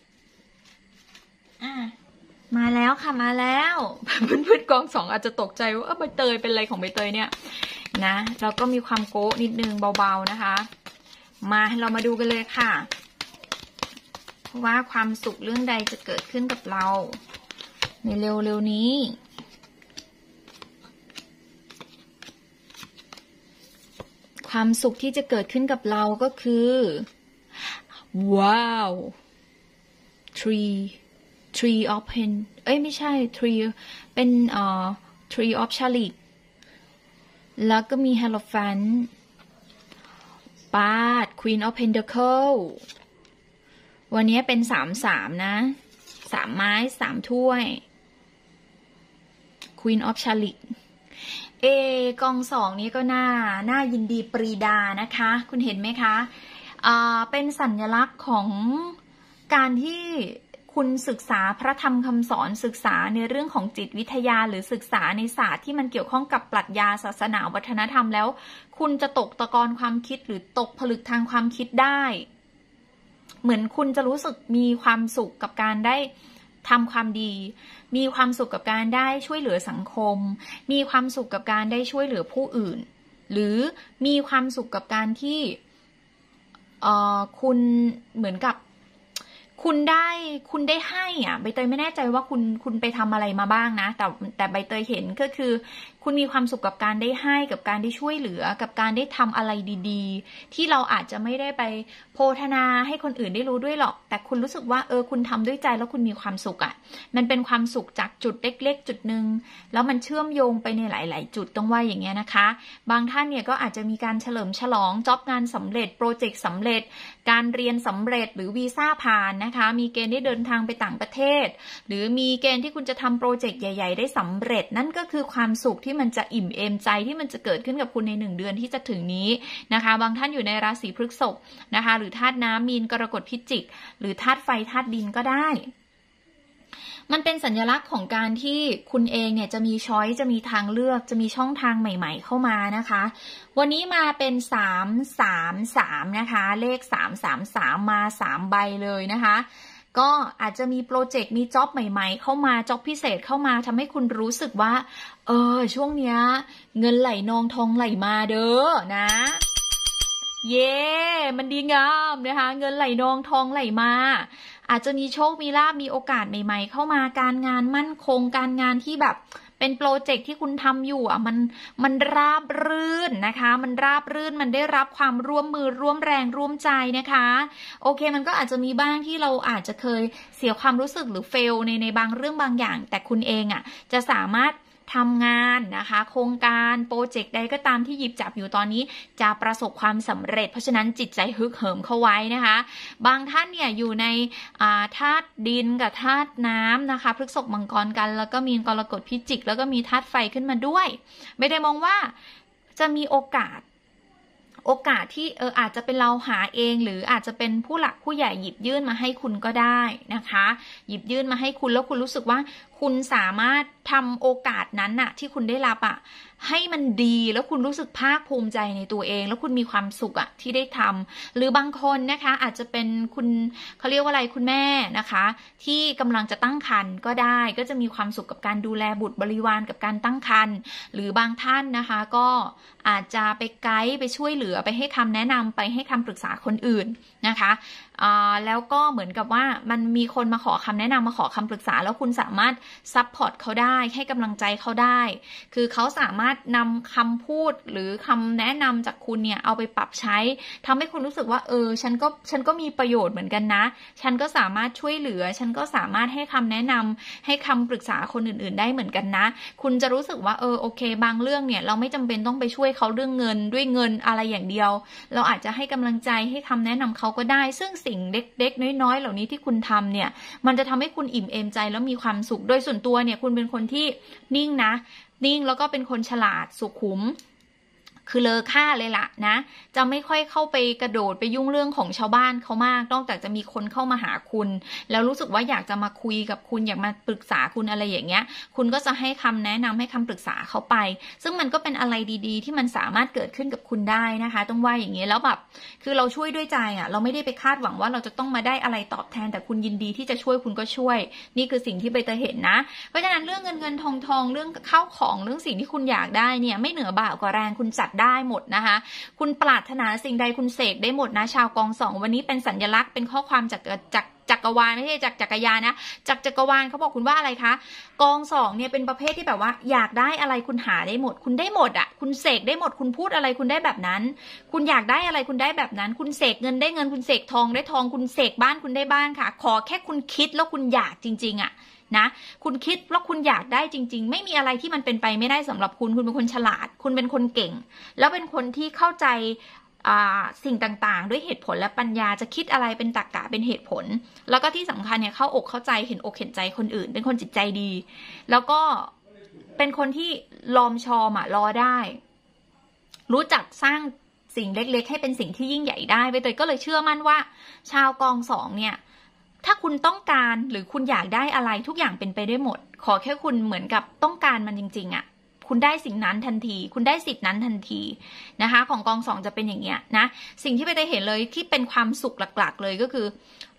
Speaker 1: ๆอ่ะมาแล้วค่ะมาแล้วเพื่อนๆกองสองอาจจะตกใจว่าใบเตยเป็นอะไรของใบเตยเนี่ยนะเราก็มีความโก้นิดนึงเบาๆนะคะมาเรามาดูกันเลยค่ะว่าความสุขเรื่องใดจะเกิดขึ้นกับเราในเร็วๆนี้ความสุขที่จะเกิดขึ้นกับเราก็คือว้าว tree tree of pen เอ้ยไม่ใช่ tree เป็นเอ่อ tree of chalice แล้วก็มี hierophant ปาด queen of pentacle วันนี้เป็นสามสามนะสามไม้สามถ้วย queen of chaliceเอกองสองนี้ก็น่าน่ายินดีปรีดานะคะคุณเห็นไหมคะอ่าเป็นสัญลักษณ์ของการที่คุณศึกษาพระธรรมคำสอนศึกษาในเรื่องของจิตวิทยาหรือศึกษาในศาสตร์ที่มันเกี่ยวข้องกับปรัชญาศาสนาวัฒนธรรมแล้วคุณจะตกตะกอนความคิดหรือตกผลึกทางความคิดได้เหมือนคุณจะรู้สึกมีความสุขกับการได้ทำความดีมีความสุขกับการได้ช่วยเหลือสังคมมีความสุขกับการได้ช่วยเหลือผู้อื่นหรือมีความสุขกับการที่เอ่อคุณเหมือนกับคุณได้คุณได้ให้อ่ะใบเตยไม่แน่ใจว่าคุณคุณไปทำอะไรมาบ้างนะแต่แต่ใบเตยเห็นก็คือคุณมีความสุขกับการได้ให้กับการได้ช่วยเหลือกับการได้ทำอะไรดีๆที่เราอาจจะไม่ได้ไปโพธนาให้คนอื่นได้รู้ด้วยหรอกแต่คุณรู้สึกว่าเออคุณทำด้วยใจแล้วคุณมีความสุขอ่ะมันเป็นความสุขจากจุดเล็กๆจุดนึงแล้วมันเชื่อมโยงไปในหลายๆจุดต้องว่าอย่างเงี้ยนะคะบางท่านเนี่ยก็อาจจะมีการเฉลิมฉลองจ็อบงานสำเร็จโปรเจกต์สำเร็จการเรียนสำเร็จหรือวีซ่าผ่านนะคะมีเกณฑ์ได้เดินทางไปต่างประเทศหรือมีเกณฑ์ที่คุณจะทำโปรเจกต์ใหญ่ๆได้สำเร็จนั่นก็คือความสุขที่มันจะอิ่มเอมใจที่มันจะเกิดขึ้นกับคุณในหนึ่งเดือนที่จะถึงนี้นะคะบางท่านอยู่ในราศีพฤษภนะคะหรือธาตุน้ำมีนกรกฎพิจิกหรือธาตุไฟธาตุดินก็ได้มันเป็นสัญลักษณ์ของการที่คุณเองเนี่ยจะมีช้อยจะมีทางเลือกจะมีช่องทางใหม่ๆเข้ามานะคะวันนี้มาเป็นสามสามสามนะคะเลขสามสามสามมาสามใบเลยนะคะก็อาจจะมีโปรเจกต์มีจ็อบใหม่ๆเข้ามาจ็อบพิเศษเข้ามาทำให้คุณรู้สึกว่าเออช่วงเนี้ยเงินไหลนองทองไหลมาเด้อนะเย่มันดีงามนะคะเงินไหลนองทองไหลมาอาจจะมีโชคมีลาภมีโอกาสใหม่ๆเข้ามาการงานมั่นคงการงานที่แบบเป็นโปรเจกต์ที่คุณทำอยู่อ่ะมันมันราบรื่นนะคะมันราบรื่นมันได้รับความร่วมมือร่วมแรงร่วมใจนะคะโอเคมันก็อาจจะมีบ้างที่เราอาจจะเคยเสียความรู้สึกหรือเฟลในในบางเรื่องบางอย่างแต่คุณเองอ่ะจะสามารถทำงานนะคะโครงการโปรเจกต์ใดก็ตามที่หยิบจับอยู่ตอนนี้จะประสบความสำเร็จเพราะฉะนั้นจิตใจฮึกเหิมเข้าไว้นะคะบางท่านเนี่ยอยู่ในธาตุดินกับธาตุน้ำนะคะพฤษภมังกรกันแล้วก็มีกรกฎพิจิกแล้วก็มีธาตุไฟขึ้นมาด้วยไม่ได้มองว่าจะมีโอกาสโอกาสที่เอออาจจะเป็นเราหาเองหรืออาจจะเป็นผู้หลักผู้ใหญ่หยิบยื่นมาให้คุณก็ได้นะคะหยิบยื่นมาให้คุณแล้วคุณรู้สึกว่าคุณสามารถทำโอกาสนั้นน่ะที่คุณได้รับอ่ะให้มันดีแล้วคุณรู้สึกภาคภูมิใจในตัวเองแล้วคุณมีความสุขอ่ะที่ได้ทำหรือบางคนนะคะอาจจะเป็นคุณเขาเรียกว่าอะไรคุณแม่นะคะที่กำลังจะตั้งครรภ์ก็ได้ก็จะมีความสุขกับการดูแลบุตรบริวารกับการตั้งครรภ์หรือบางท่านนะคะก็อาจจะไปไกด์ไปช่วยเหลือไปให้คำแนะนำไปให้คำปรึกษาคนอื่นนะคะแล้วก็เหมือนกับว่ามันมีคนมาขอคำแนะนำมาขอคำปรึกษาแล้วคุณสามารถซัพพอร์ตเขาได้ให้กำลังใจเขาได้คือเขาสามารถนำคำพูดหรือคำแนะนำจากคุณเนี่ยเอาไปปรับใช้ทำให้คุณรู้สึกว่าเออฉันก็ฉันก็มีประโยชน์เหมือนกันนะฉันก็สามารถช่วยเหลือฉันก็สามารถให้คำแนะนำให้คำปรึกษาคนอื่นๆได้เหมือนกันนะคุณจะรู้สึกว่าเออโอเคบางเรื่องเนี่ยเราไม่จำเป็นต้องไปช่วยเขาเรื่องเงินด้วยเงินอะไรอย่างเดียวเราอาจจะให้กำลังใจให้คำแนะนำเขาก็ได้ซึ่งสิ่งเล็กๆน้อยๆเหล่านี้ที่คุณทำเนี่ยมันจะทำให้คุณอิ่มเอมใจแล้วมีความสุขโดยส่วนตัวเนี่ยคุณเป็นคนที่นิ่งนะนิ่งแล้วก็เป็นคนฉลาดสุขุมคือเลอค่าเลยล่ะนะจะไม่ค่อยเข้าไปกระโดดไปยุ่งเรื่องของชาวบ้านเขามากนอกจากจะมีคนเข้ามาหาคุณแล้วรู้สึกว่าอยากจะมาคุยกับคุณอยากมาปรึกษาคุณอะไรอย่างเงี้ยคุณก็จะให้คำแนะนำให้คำปรึกษาเขาไปซึ่งมันก็เป็นอะไรดีๆที่มันสามารถเกิดขึ้นกับคุณได้นะคะต้องว่าอย่างเงี้ยแล้วแบบคือเราช่วยด้วยใจอ่ะเราไม่ได้ไปคาดหวังว่าเราจะต้องมาได้อะไรตอบแทนแต่คุณยินดีที่จะช่วยคุณก็ช่วยนี่คือสิ่งที่ใบเตยเห็นนะเพราะฉะนั้นเรื่องเงินเงินทองทองเรื่องข้าวของเรื่องสิ่งที่คุณอยากได้เนี่ยไม่เหนือบ่ากว่าแรงคุณจัดได้หมดนะคะคุณปรารถนาสิ่งใดคุณเสกได้หมดนะชาวกองสองวันนี้เป็นสัญลักษณ์เป็นข้อความจากจากจักรวาลไม่ใช่จากจักรยานนะจากจักรวาลเขาบอกคุณว่าอะไรคะกองสองเนี่ยเป็นประเภทที่แบบว่าอยากได้อะไรคุณหาได้หมดคุณได้หมดอ่ะคุณเสกได้หมดคุณพูดอะไรคุณได้แบบนั้นคุณอยากได้อะไรคุณได้แบบนั้นคุณเสกเงินได้เงินคุณเสกทองได้ทองคุณเสกบ้านคุณได้บ้านค่ะขอแค่คุณคิดแล้วคุณอยากจริงๆอ่ะนะคุณคิดแล้วคุณอยากได้จริงๆไม่มีอะไรที่มันเป็นไปไม่ได้สำหรับคุณคุณเป็นคนฉลาดคุณเป็นคนเก่งแล้วเป็นคนที่เข้าใจสิ่งต่างๆด้วยเหตุผลและปัญญาจะคิดอะไรเป็นตรรกะเป็นเหตุผลแล้วก็ที่สำคัญเนี่ยเข้าอกเข้าใจเห็นอกเห็นใจคนอื่นเป็นคนจิตใจดีแล้วก็เป็นคนที่ลอมชอมอ่ะรอได้รู้จักสร้างสิ่งเล็กๆให้เป็นสิ่งที่ยิ่งใหญ่ได้ไปเตยก็เลยเชื่อมั่นว่าชาวกองสองเนี่ยถ้าคุณต้องการหรือคุณอยากได้อะไรทุกอย่างเป็นไปได้หมดขอแค่คุณเหมือนกับต้องการมันจริงๆอ่ะคุณได้สิ่งนั้นทันทีคุณได้สิทธินั้นทันทีนะคะของกองสองจะเป็นอย่างเงี้ยนะสิ่งที่ไปได้เห็นเลยที่เป็นความสุขหลักๆเลยก็คือ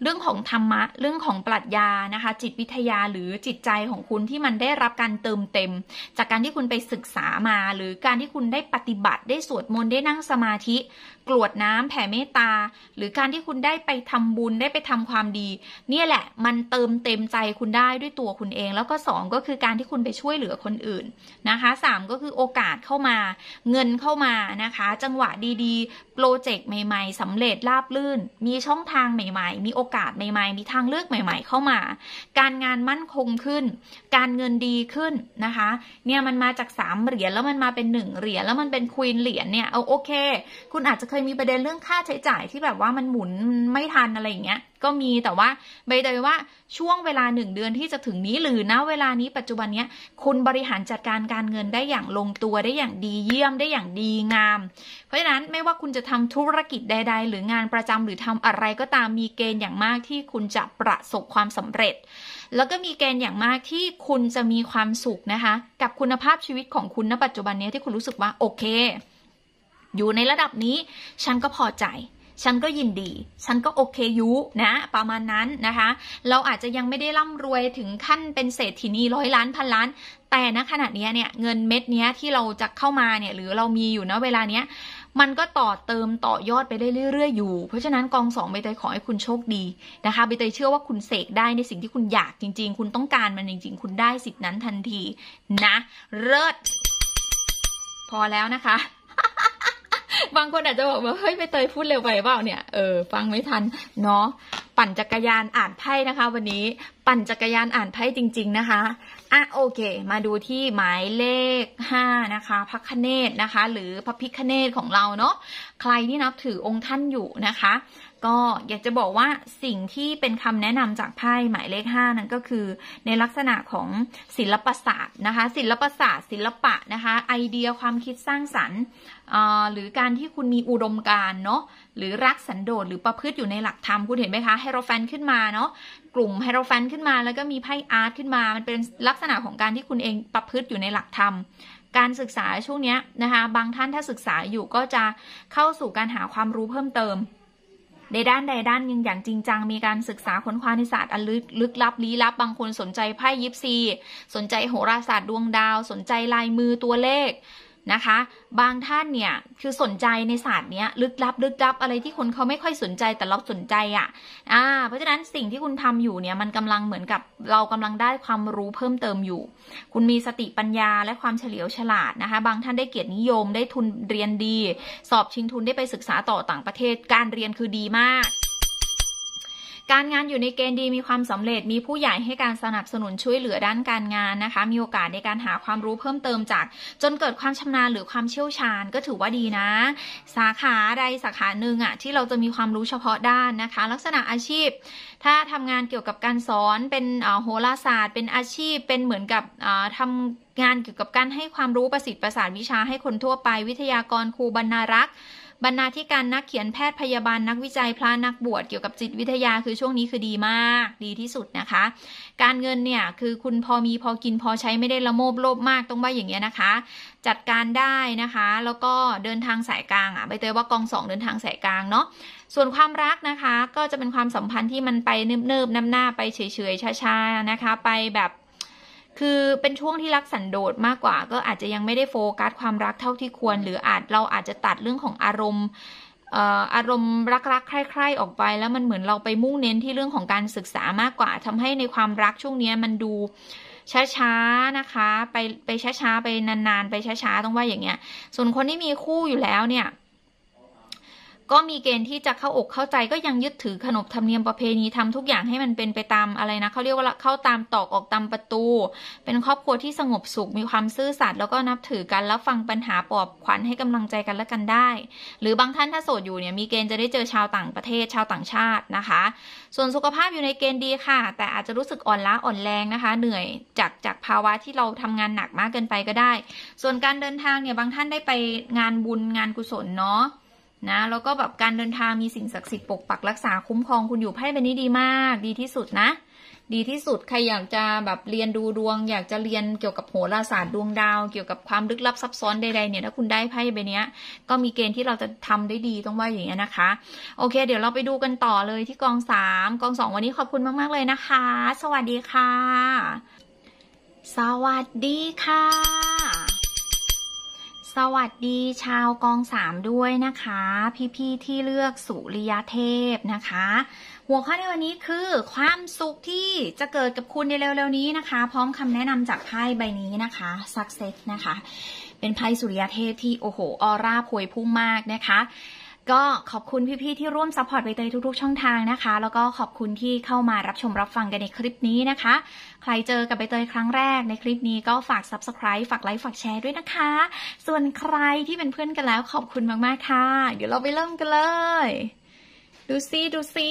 Speaker 1: เรื่องของธรรมะเรื่องของปรัชญานะคะจิตวิทยาหรือจิตใจของคุณที่มันได้รับการเติมเต็มจากการที่คุณไปศึกษามาหรือการที่คุณได้ปฏิบัติได้สวดมนต์ได้นั่งสมาธิกรวดน้ำแผ่เมตตาหรือการที่คุณได้ไปทำบุญได้ไปทำความดีเนี่ยแหละมันเติมเต็มใจคุณได้ด้วยตัวคุณเองแล้วก็สองก็คือการที่คุณไปช่วยเหลือคนอื่นนะคะสามก็คือโอกาสเข้ามาเงินเข้ามานะคะจังหวะดีๆโปรเจกต์ใหม่ๆสำเร็จราบรื่นมีช่องทางใหม่ๆมีโอกาสใหม่ๆมีทางเลือกใหม่ๆเข้ามาการงานมั่นคงขึ้นการเงินดีขึ้นนะคะเนี่ยมันมาจากสามเหรียญแล้วมันมาเป็นหนึ่งเหรียญแล้วมันเป็นควีนเหรียญเนี่ยเอาโอเคคุณอาจจะเคยมีประเด็นเรื่องค่าใช้จ่ายที่แบบว่ามันหมุนไม่ทันอะไรอย่างเงี้ยก็มีแต่ว่าใบเตยว่าช่วงเวลาหนึ่งเดือนที่จะถึงนี้หรือณเวลานี้ปัจจุบันเนี้ยคุณบริหารจัดการการเงินได้อย่างลงตัวได้อย่างดีเยี่ยมได้อย่างดีงามเพราะฉะนั้นไม่ว่าคุณจะทำธุรกิจใดๆหรืองานประจำหรือทำอะไรก็ตามมีเกณฑ์อย่างมากที่คุณจะประสบความสำเร็จแล้วก็มีเกณฑ์อย่างมากที่คุณจะมีความสุขนะคะกับคุณภาพชีวิตของคุณณปัจจุบันนี้ที่คุณรู้สึกว่าโอเคอยู่ในระดับนี้ฉันก็พอใจฉันก็ยินดีฉันก็โอเคยุนะประมาณนั้นนะคะเราอาจจะยังไม่ได้ร่ำรวยถึงขั้นเป็นเศรษฐีนีร้อยล้านพันล้านแต่ณขณะนี้เนี่ยเงินเม็ดนี้ที่เราจะเข้ามาเนี่ยหรือเรามีอยู่ณเวลาเนี้ยมันก็ต่อเติมต่อยอดไปได้เรื่อยๆอยู่เพราะฉะนั้นกองสองใบเตยขอให้คุณโชคดีนะคะใบเตยเชื่อว่าคุณเสกได้ในสิ่งที่คุณอยากจริงๆคุณต้องการมันจริงๆคุณได้สิทธินั้นทันทีนะเลิศพอแล้วนะคะบางคนอาจจะบอกว่าเฮ้ยไปเตยพูดเร็วไปเปล่าเนี่ยเออฟังไม่ทันเนาะปั่นจักรยานอ่านไพ่นะคะวันนี้ปั่นจักรยานอ่านไพ่จริงๆนะคะอ่ะโอเคมาดูที่หมายเลขห้านะคะพระคเนศนะคะหรือพระพิฆเนศของเราเนาะใครที่นับถือองค์ท่านอยู่นะคะก็อยากจะบอกว่าสิ่งที่เป็นคำแนะนำจากไพ่หมายเลขห้านั้นก็คือในลักษณะของศิลปศาสตร์นะคะศิลปศาสตร์ศิลปะนะคะไอเดียความคิดสร้างสรรค์หรือการที่คุณมีอุดมการณ์เนาะหรือรักสันโดษหรือประพฤติอยู่ในหลักธรรมคุณเห็นไหมคะไฮโรแฟนขึ้นมาเนาะกลุ่มไฮโรแฟนขึ้นมาแล้วก็มีไพ่อาร์ตขึ้นมามันเป็นลักษณะของการที่คุณเองประพฤติอยู่ในหลักธรรมการศึกษาช่วงนี้นะคะบางท่านถ้าศึกษาอยู่ก็จะเข้าสู่การหาความรู้เพิ่มเติมในด้านใดด้านหนึ่งอย่างจริงจังมีการศึกษาค้นคว้าในศาสตร์อันลึกลึกลับลี้ลับบางคนสนใจไพ่ยิปซีสนใจโหราศาสตร์ดวงดาวสนใจลายมือตัวเลขนะคะบางท่านเนี่ยคือสนใจในศาสตร์เนี้ยลึกลับลึกลับอะไรที่คนเขาไม่ค่อยสนใจแต่เราสนใจอ่ะอ่าเพราะฉะนั้นสิ่งที่คุณทำอยู่เนี่ยมันกำลังเหมือนกับเรากำลังได้ความรู้เพิ่มเติมอยู่คุณมีสติปัญญาและความเฉลียวฉลาดนะคะบางท่านได้เกียรตินิยมได้ทุนเรียนดีสอบชิงทุนได้ไปศึกษาต่อต่างประเทศการเรียนคือดีมากการงานอยู่ในเกณฑ์ดีมีความสำเร็จมีผู้ใหญ่ให้การสนับสนุนช่วยเหลือด้านการงานนะคะมีโอกาสในการหาความรู้เพิ่มเติมจากจนเกิดความชำนาญหรือความเชี่ยวชาญก็ถือว่าดีนะสาขาใดสาขาหนึ่งอ่ะที่เราจะมีความรู้เฉพาะด้านนะคะลักษณะอาชีพถ้าทำงานเกี่ยวกับการสอนเป็นโหราศาสตร์เป็นอาชีพเป็นเหมือนกับทำงานเกี่ยวกับการให้ความรู้ประสิทธิ์ประสานวิชาให้คนทั่วไปวิทยากรครูบรรณารักษ์บรรณาธิการนักเขียนแพทย์พยาบาลนักวิจัยพระนักบวชเกี่ยวกับจิตวิทยาคือช่วงนี้คือดีมากดีที่สุดนะคะการเงินเนี่ยคือคุณพอมีพอกินพอใช้ไม่ได้ละโมบโลภมากต้องว่าอย่างเงี้ยนะคะจัดการได้นะคะแล้วก็เดินทางสายกลางอ่ะใบเตยว่ากองสองเดินทางสายกลางเนาะส่วนความรักนะคะก็จะเป็นความสัมพันธ์ที่มันไปเนิบๆน้ำหน้าไปเฉยๆช้าๆนะคะไปแบบคือเป็นช่วงที่รักสันโดษมากกว่าก็อาจจะยังไม่ได้โฟกัสความรักเท่าที่ควรหรืออาจเราอาจจะตัดเรื่องของอารมณ์เอ่ออารมณ์รักๆใคร่ๆออกไปแล้วมันเหมือนเราไปมุ่งเน้นที่เรื่องของการศึกษามากกว่าทำให้ในความรักช่วงนี้มันดูช้าๆนะคะไปไปช้าๆไปนานๆไปช้าๆต้องว่าอย่างเงี้ยส่วนคนที่มีคู่อยู่แล้วเนี่ยก็มีเกณฑ์ที่จะเข้าอกเข้าใจก็ยังยึดถือขนบธรรมเนียมประเพณีทำทุกอย่างให้มันเป็นไปตามอะไรนะเขาเรียกว่าเข้าตามตอกออกตามประตูเป็นครอบครัวที่สงบสุขมีความซื่อสัตย์แล้วก็นับถือกันแล้วฟังปัญหาปลอบขวัญให้กำลังใจกันและกันได้หรือบางท่านถ้าโสดอยู่เนี่ยมีเกณฑ์จะได้เจอชาวต่างประเทศชาวต่างชาตินะคะส่วนสุขภาพอยู่ในเกณฑ์ดีค่ะแต่อาจจะรู้สึกอ่อนล้าอ่อนแรงนะคะเหนื่อยจากจากภาวะที่เราทำงานหนักมากเกินไปก็ได้ส่วนการเดินทางเนี่ยบางท่านได้ไปงานบุญงานกุศลเนาะนะแล้วก็แบบการเดินทางมีสิ่งศักดิ์สิทธิ์ปกปักรักษาคุ้มครองคุณอยู่ไพ่ใบนี้ดีมากดีที่สุดนะดีที่สุดใครอยากจะแบบเรียนดูดวงอยากจะเรียนเกี่ยวกับโหราศาสตร์ดวงดาวเกี่ยวกับความลึกลับซับซ้อนใดๆเนี่ยถ้าคุณได้ไพ่ใบนี้ก็มีเกณฑ์ที่เราจะทำได้ดีต้องว่าอย่างนี้นะคะโอเคเดี๋ยวเราไปดูกันต่อเลยที่กองสามกองสองวันนี้ขอบคุณมากๆเลยนะคะสวัสดีค่ะสวัสดีค่ะสวัสดีชาวกองสามด้วยนะคะพี่ๆที่เลือกสุริยเทพนะคะหัวข้อในวันนี้คือความสุขที่จะเกิดกับคุณในเร็วๆนี้นะคะพร้อมคำแนะนำจากไพ่ใบนี้นะคะ Success นะคะเป็นไพ่สุริยเทพที่โอ้โหออร่าพวยพุ่งมากนะคะก็ขอบคุณพี่ๆที่ร่วมซัพพอร์ตใบเตยทุกๆช่องทางนะคะแล้วก็ขอบคุณที่เข้ามารับชมรับฟังกันในคลิปนี้นะคะใครเจอกับใบเตยครั้งแรกในคลิปนี้ก็ฝาก ซับสไครบ์ ฝากไลค์ฝากแชร์ด้วยนะคะส่วนใครที่เป็นเพื่อนกันแล้วขอบคุณมากๆค่ะเดี๋ยวเราไปเริ่มกันเลยดูซิดูซิ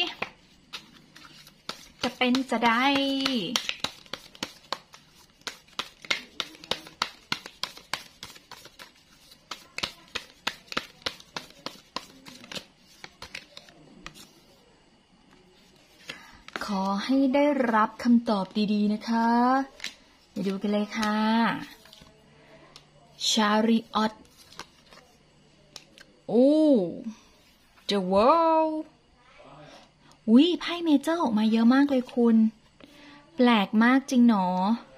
Speaker 1: จะเป็นจะได้ขอให้ได้รับคำตอบดีๆนะคะไปดูกันเลยค่ะ Chariot โอ้ The World อุ้ยไพ่เมเจอร์ออกมาเยอะมากเลยคุณแปลกมากจริงหนอ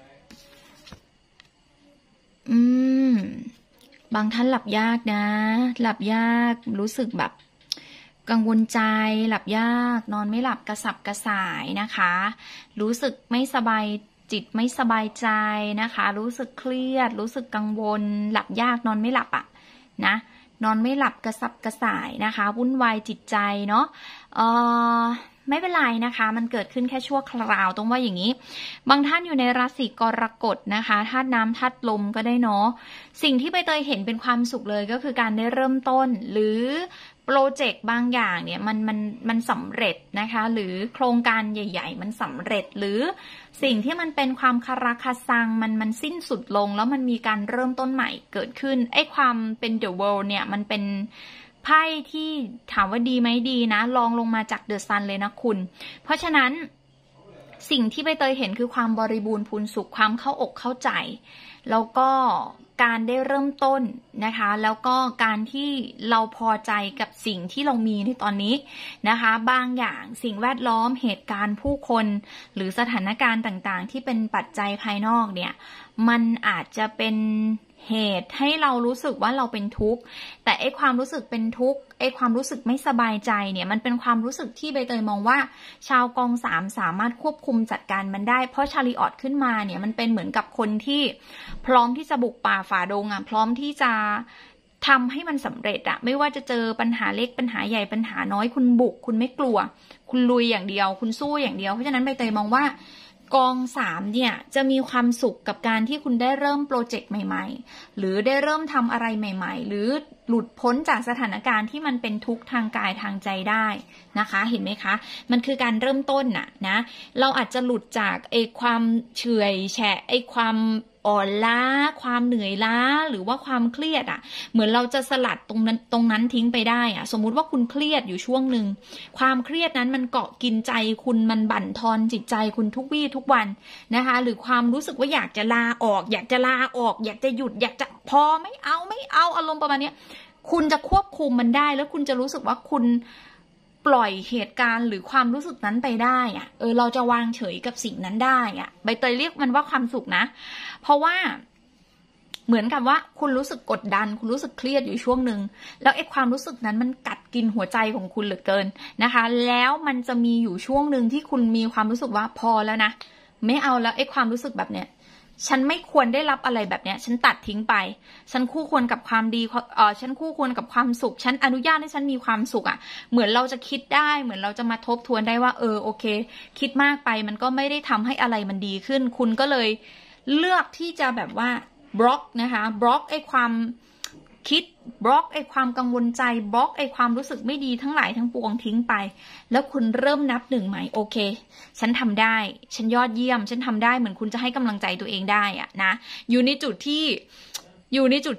Speaker 1: อืมบางท่านหลับยากนะหลับยากรู้สึกแบบกังวลใจหลับยากนอนไม่หลับกระสับกระส่ายนะคะรู้สึกไม่สบายจิตไม่สบายใจนะคะรู้สึกเครียดรู้สึกกังวลหลับยากนอนไม่หลับอ่ะนะนอนไม่หลับกระสับกระส่ายนะคะวุ่นวายจิตใจเนาะเออไม่เป็นไรนะคะมันเกิดขึ้นแค่ชั่วคราวต้องว่าอย่างนี้บางท่านอยู่ในราศีกรกฎนะคะธาตุน้ำธาตุลมก็ได้เนาะสิ่งที่ใบเตยเห็นเป็นความสุขเลยก็คือการได้เริ่มต้นหรือโปรเจกต์บางอย่างเนี่ยมันมันมันสำเร็จนะคะหรือโครงการใหญ่ๆมันสำเร็จหรือสิ่งที่มันเป็นความคาราคาซังมันมันสิ้นสุดลงแล้วมันมีการเริ่มต้นใหม่เกิดขึ้นไอ้ความเป็น The World เนี่ยมันเป็นไพ่ที่ถามว่าดีไหมดีนะลองลงมาจากเดอะซันเลยนะคุณเพราะฉะนั้นสิ่งที่ใบเตยเห็นคือความบริบูรณ์พูนสุขความเข้าอกเข้าใจแล้วก็การได้เริ่มต้นนะคะแล้วก็การที่เราพอใจกับสิ่งที่เรามีในตอนนี้นะคะบางอย่างสิ่งแวดล้อมเหตุการณ์ผู้คนหรือสถานการณ์ต่างๆที่เป็นปัจจัยภายนอกเนี่ยมันอาจจะเป็นเหตุให้เรารู้สึกว่าเราเป็นทุกข์แต่ไอ้ความรู้สึกเป็นทุกข์ไอ้ความรู้สึกไม่สบายใจเนี่ยมันเป็นความรู้สึกที่ใบเตยมองว่าชาวกองสามสามารถควบคุมจัดการมันได้เพราะชาริออตขึ้นมาเนี่ยมันเป็นเหมือนกับคนที่พร้อมที่จะบุกป่าฝ่าดงอ่ะพร้อมที่จะทำให้มันสำเร็จอะไม่ว่าจะเจอปัญหาเล็กปัญหาใหญ่ปัญหาน้อยคุณบุกคุณไม่กลัวคุณลุยอย่างเดียวคุณสู้อย่างเดียวเพราะฉะนั้นใบเตยมองว่ากองสามเนี่ยจะมีความสุขกับการที่คุณได้เริ่มโปรเจกต์ใหม่ๆหรือได้เริ่มทำอะไรใหม่ๆหรือหลุดพ้นจากสถานการณ์ที่มันเป็นทุกข์ทางกายทางใจได้นะคะเห็นไหมคะมันคือการเริ่มต้นน่ะนะเราอาจจะหลุดจากไอ้ความเฉื่อยแฉะไอ้ความอ่อนล้าความเหนื่อยล้าหรือว่าความเครียดอ่ะเหมือนเราจะสลัดตรงนั้นตรงนั้นทิ้งไปได้อ่ะสมมุติว่าคุณเครียดอยู่ช่วงหนึ่งความเครียดนั้นมันเกาะกินใจคุณมันบั่นทอนจิตใจคุณทุกวี่ทุกวันนะคะหรือความรู้สึกว่าอยากจะลาออกอยากจะลาออกอยากจะหยุดอยากจะพอไม่เอาไม่เอาอารมณ์ประมาณนี้คุณจะควบคุมมันได้แล้วคุณจะรู้สึกว่าคุณปล่อยเหตุการณ์หรือความรู้สึกนั้นไปได้อะเออเราจะวางเฉยกับสิ่งนั้นได้อะใบเตยเรียกมันว่าความสุขนะเพราะว่าเหมือนกับว่าคุณรู้สึกกดดันคุณรู้สึกเครียดอยู่ช่วงหนึ่งแล้วไอ้ความรู้สึกนั้นมันกัดกินหัวใจของคุณเหลือเกินนะคะแล้วมันจะมีอยู่ช่วงหนึ่งที่คุณมีความรู้สึกว่าพอแล้วนะไม่เอาแล้วไอ้ความรู้สึกแบบเนี้ยฉันไม่ควรได้รับอะไรแบบเนี้ยฉันตัดทิ้งไปฉันคู่ควรกับความดีเออฉันคู่ควรกับความสุขฉันอนุญาตให้ฉันมีความสุขอ่ะเหมือนเราจะคิดได้เหมือนเราจะมาทบทวนได้ว่าเออโอเคคิดมากไปมันก็ไม่ได้ทำให้อะไรมันดีขึ้นคุณก็เลยเลือกที่จะแบบว่าบล็อกนะคะบล็อกไอ้ความคิดบล็อกไอ้ความกังวลใจบล็อกไอ้ความรู้สึกไม่ดีทั้งหลายทั้งปวงทิ้งไปแล้วคุณเริ่มนับหนึ่งใหม่โอเคฉันทำได้ฉันยอดเยี่ยมฉันทำได้เหมือนคุณจะให้กำลังใจตัวเองได้อะนะอยู่ในจุดที่อยู่ในจุดที่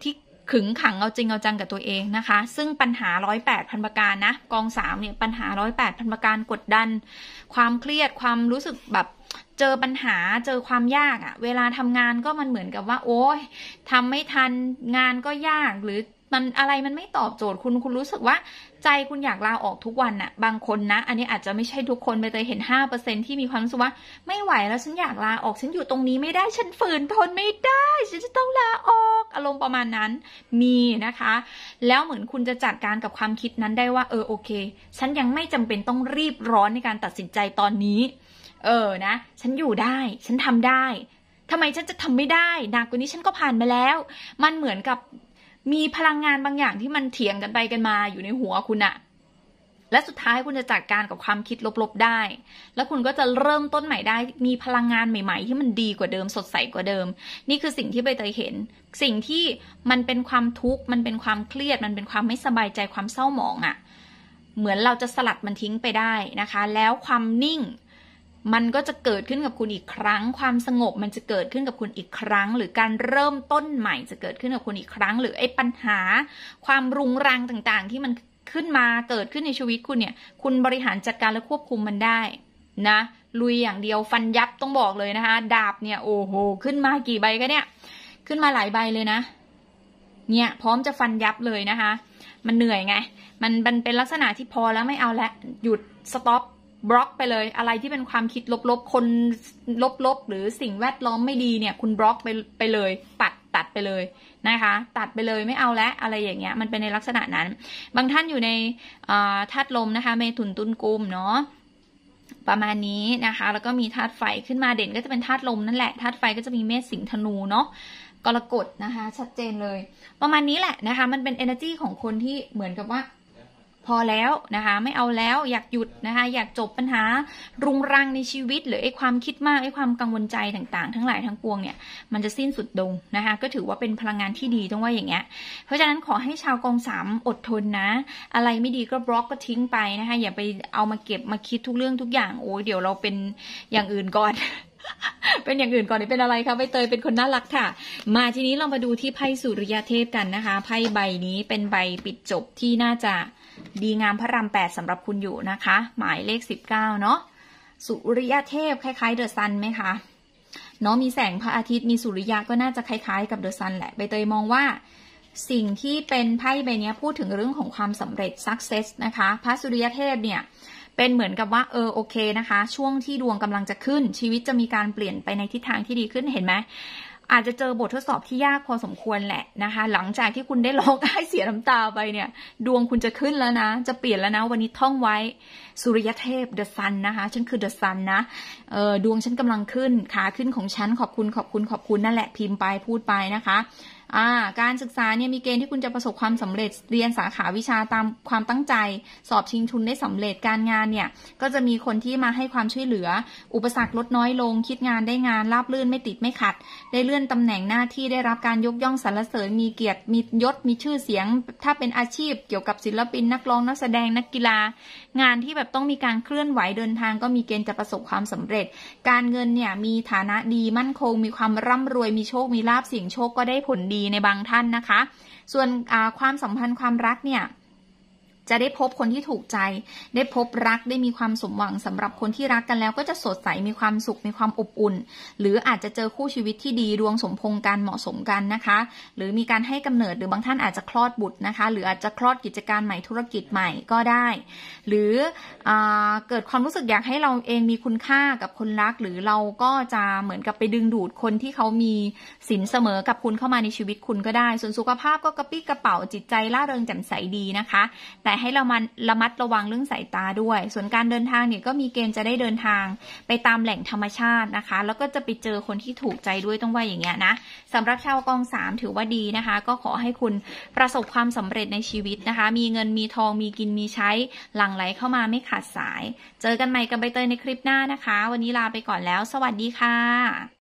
Speaker 1: ขึงขังเอาจริงเอาจังกับตัวเองนะคะซึ่งปัญหาร้อยแปดพันประการนะกองสามเนี่ยปัญหาร้อยแปดพันประการกดดันความเครียดความรู้สึกแบบเจอปัญหาเจอความยากอะเวลาทำงานก็มันเหมือนกับว่าโอ๊ยทำไม่ทันงานก็ยากหรือมันอะไรมันไม่ตอบโจทย์คุณคุณรู้สึกว่าใจคุณอยากลาออกทุกวันน่ะบางคนนะอันนี้อาจจะไม่ใช่ทุกคนไปเลยเห็น ห้าเปอร์เซ็นต์ ที่มีความรู้สึกว่าไม่ไหวแล้วฉันอยากลาออกฉันอยู่ตรงนี้ไม่ได้ฉันฝืนทนไม่ได้ฉันจะต้องลาออกอารมณ์ประมาณนั้นมีนะคะแล้วเหมือนคุณจะจัดการกับความคิดนั้นได้ว่าเออโอเคฉันยังไม่จำเป็นต้องรีบร้อนในการตัดสินใจตอนนี้เออนะฉันอยู่ได้ฉันทำได้ทำไมฉันจะทำไม่ได้หนักกว่านี้ฉันก็ผ่านมาแล้วมันเหมือนกับมีพลังงานบางอย่างที่มันเถียงกันไปกันมาอยู่ในหัวคุณอะและสุดท้ายคุณจะจัดการกับความคิดลบๆได้แล้วคุณก็จะเริ่มต้นใหม่ได้มีพลังงานใหม่ๆที่มันดีกว่าเดิมสดใสกว่าเดิมนี่คือสิ่งที่ใบเตยเห็นสิ่งที่มันเป็นความทุกข์มันเป็นความเครียดมันเป็นความไม่สบายใจความเศร้าหมองอะเหมือนเราจะสลัดมันทิ้งไปได้นะคะแล้วความนิ่งมันก็จะเกิดขึ้นกับคุณอีกครั้งความสงบมันจะเกิดขึ้นกับคุณอีกครั้งหรือการเริ่มต้นใหม่จะเกิดขึ้นกับคุณอีกครั้งหรือไอ้ปัญหาความรุงรังต่างๆที่มันขึ้นมาเกิดขึ้นในชีวิตคุณเนี่ยคุณบริหารจัดการและควบคุมมันได้นะลุยอย่างเดียวฟันยับต้องบอกเลยนะคะดาบเนี่ยโอ้โหขึ้นมากี่ใบก็เนี่ยขึ้นมาหลายใบเลยนะเนี่ยพร้อมจะฟันยับเลยนะคะมันเหนื่อยไงมันมันเป็นลักษณะที่พอแล้วไม่เอาละหยุดสต็อปบล็อกไปเลยอะไรที่เป็นความคิดลบๆคนลบๆหรือสิ่งแวดล้อมไม่ดีเนี่ยคุณบล็อกไปไปเลยตัดตัดไปเลยนะคะตัดไปเลยไม่เอาแล้วอะไรอย่างเงี้ยมันเป็นในลักษณะนั้นบางท่านอยู่ในธาตุลมนะคะเมถุนตุลกุมเนาะประมาณนี้นะคะแล้วก็มีธาตุไฟขึ้นมาเด่นก็จะเป็นธาตุลมนั่นแหละธาตุไฟก็จะมีเมษสิงห์ธนูเนาะกรกฎนะคะชัดเจนเลยประมาณนี้แหละนะคะมันเป็น energy ของคนที่เหมือนกับว่าพอแล้วนะคะไม่เอาแล้วอยากหยุดนะคะอยากจบปัญหารุงรังในชีวิตหรือไอ้ความคิดมากไอ้ความกังวลใจต่างๆทั้งหลายทั้งปวงเนี่ยมันจะสิ้นสุดลงนะคะก็ถือว่าเป็นพลังงานที่ดีต้องว่าอย่างเงี้ยเพราะฉะนั้นขอให้ชาวกองสามอดทนนะอะไรไม่ดีก็บล็อกก็ทิ้งไปนะคะอย่าไปเอามาเก็บมาคิดทุกเรื่องทุกอย่างโอ้ยเดี๋ยวเราเป็นอย่างอื่นก่อน เป็นอย่างอื่นก่อนนี่เป็นอะไรคะใบเตยเป็นคนน่ารักค่ะมาทีนี้เรามาดูที่ไพ่สุริยเทพกันนะคะไพ่ใบนี้เป็นใบปิดจบที่น่าจะดีงามพระรามแปดสำหรับคุณอยู่นะคะหมายเลขสิบเก้าเนาะสุริยเทพคล้ายๆเดอะซันไหมคะเนาะมีแสงพระอาทิตย์มีสุริยะก็น่าจะคล้ายๆกับเดอะซันแหละใบเตยมองว่าสิ่งที่เป็นไพ่ใบนี้พูดถึงเรื่องของความสำเร็จ success นะคะพระสุริยเทพเนี่ยเป็นเหมือนกับว่าเออโอเคนะคะช่วงที่ดวงกำลังจะขึ้นชีวิตจะมีการเปลี่ยนไปในทิศทางที่ดีขึ้นเห็นไหมอาจจะเจอบททดสอบที่ยากพอสมควรแหละนะคะหลังจากที่คุณได้ร้องไห้เสียน้ำตาไปเนี่ยดวงคุณจะขึ้นแล้วนะจะเปลี่ยนแล้วนะวันนี้ท่องไว้สุริยเทพ The Sun นะคะฉันคือ The Sun นะเออดวงฉันกำลังขึ้นขาขึ้นของฉันขอบคุณขอบคุณขอบคุณนั่นแหละพิมพ์ไปพูดไปนะคะอ่าการศึกษาเนี่ยมีเกณฑ์ที่คุณจะประสบความสำเร็จเรียนสาขาวิชาตามความตั้งใจสอบชิงทุนได้สำเร็จการงานเนี่ยก็จะมีคนที่มาให้ความช่วยเหลืออุปสรรคลดน้อยลงคิดงานได้งานราบรื่นไม่ติดไม่ขัดได้เลื่อนตำแหน่งหน้าที่ได้รับการยกย่องสรรเสริญมีเกียรติมียศมีชื่อเสียงถ้าเป็นอาชีพเกี่ยวกับศิลปินนักร้องนักแสดงนักกีฬางานที่แบบต้องมีการเคลื่อนไหวเดินทางก็มีเกณฑ์จะประสบความสำเร็จการเงินเนี่ยมีฐานะดีมั่นคงมีความร่ำรวยมีโชคมีลาภเสี่ยงโชคก็ได้ผลดีในบางท่านนะคะส่วนความสัมพันธ์ความรักเนี่ยจะได้พบคนที่ถูกใจได้พบรักได้มีความสมหวังสำหรับคนที่รักกันแล้วก็จะสดใสมีความสุขมีความอบอุ่นหรืออาจจะเจอคู่ชีวิตที่ดีดวงสมพงษ์กันเหมาะสมกันนะคะหรือมีการให้กำเนิดหรือบางท่านอาจจะคลอดบุตรนะคะหรืออาจจะคลอดกิจการใหม่ธุรกิจใหม่ก็ได้หรือเกิดความรู้สึกอยากให้เราเองมีคุณค่ากับคนรักหรือเราก็จะเหมือนกับไปดึงดูดคนที่เขามีสินเสมอกับคุณเข้ามาในชีวิตคุณก็ได้ส่วนสุขภาพก็กระปี้กระเป๋าจิตใจร่าเริงแจ่มใสดีนะคะแต่ให้เรามาระมัดระวังเรื่องสายตาด้วยส่วนการเดินทางเนี่ยก็มีเกณฑ์จะได้เดินทางไปตามแหล่งธรรมชาตินะคะแล้วก็จะไปเจอคนที่ถูกใจด้วยต้องว่าอย่างเงี้ยนะสำหรับชาวกองสามถือว่าดีนะคะก็ขอให้คุณประสบความสำเร็จในชีวิตนะคะมีเงินมีทองมีกินมีใช้หลั่งไหลเข้ามาไม่ขาดสายเจอกันใหม่กับใบเตยในคลิปหน้านะคะวันนี้ลาไปก่อนแล้วสวัสดีค่ะ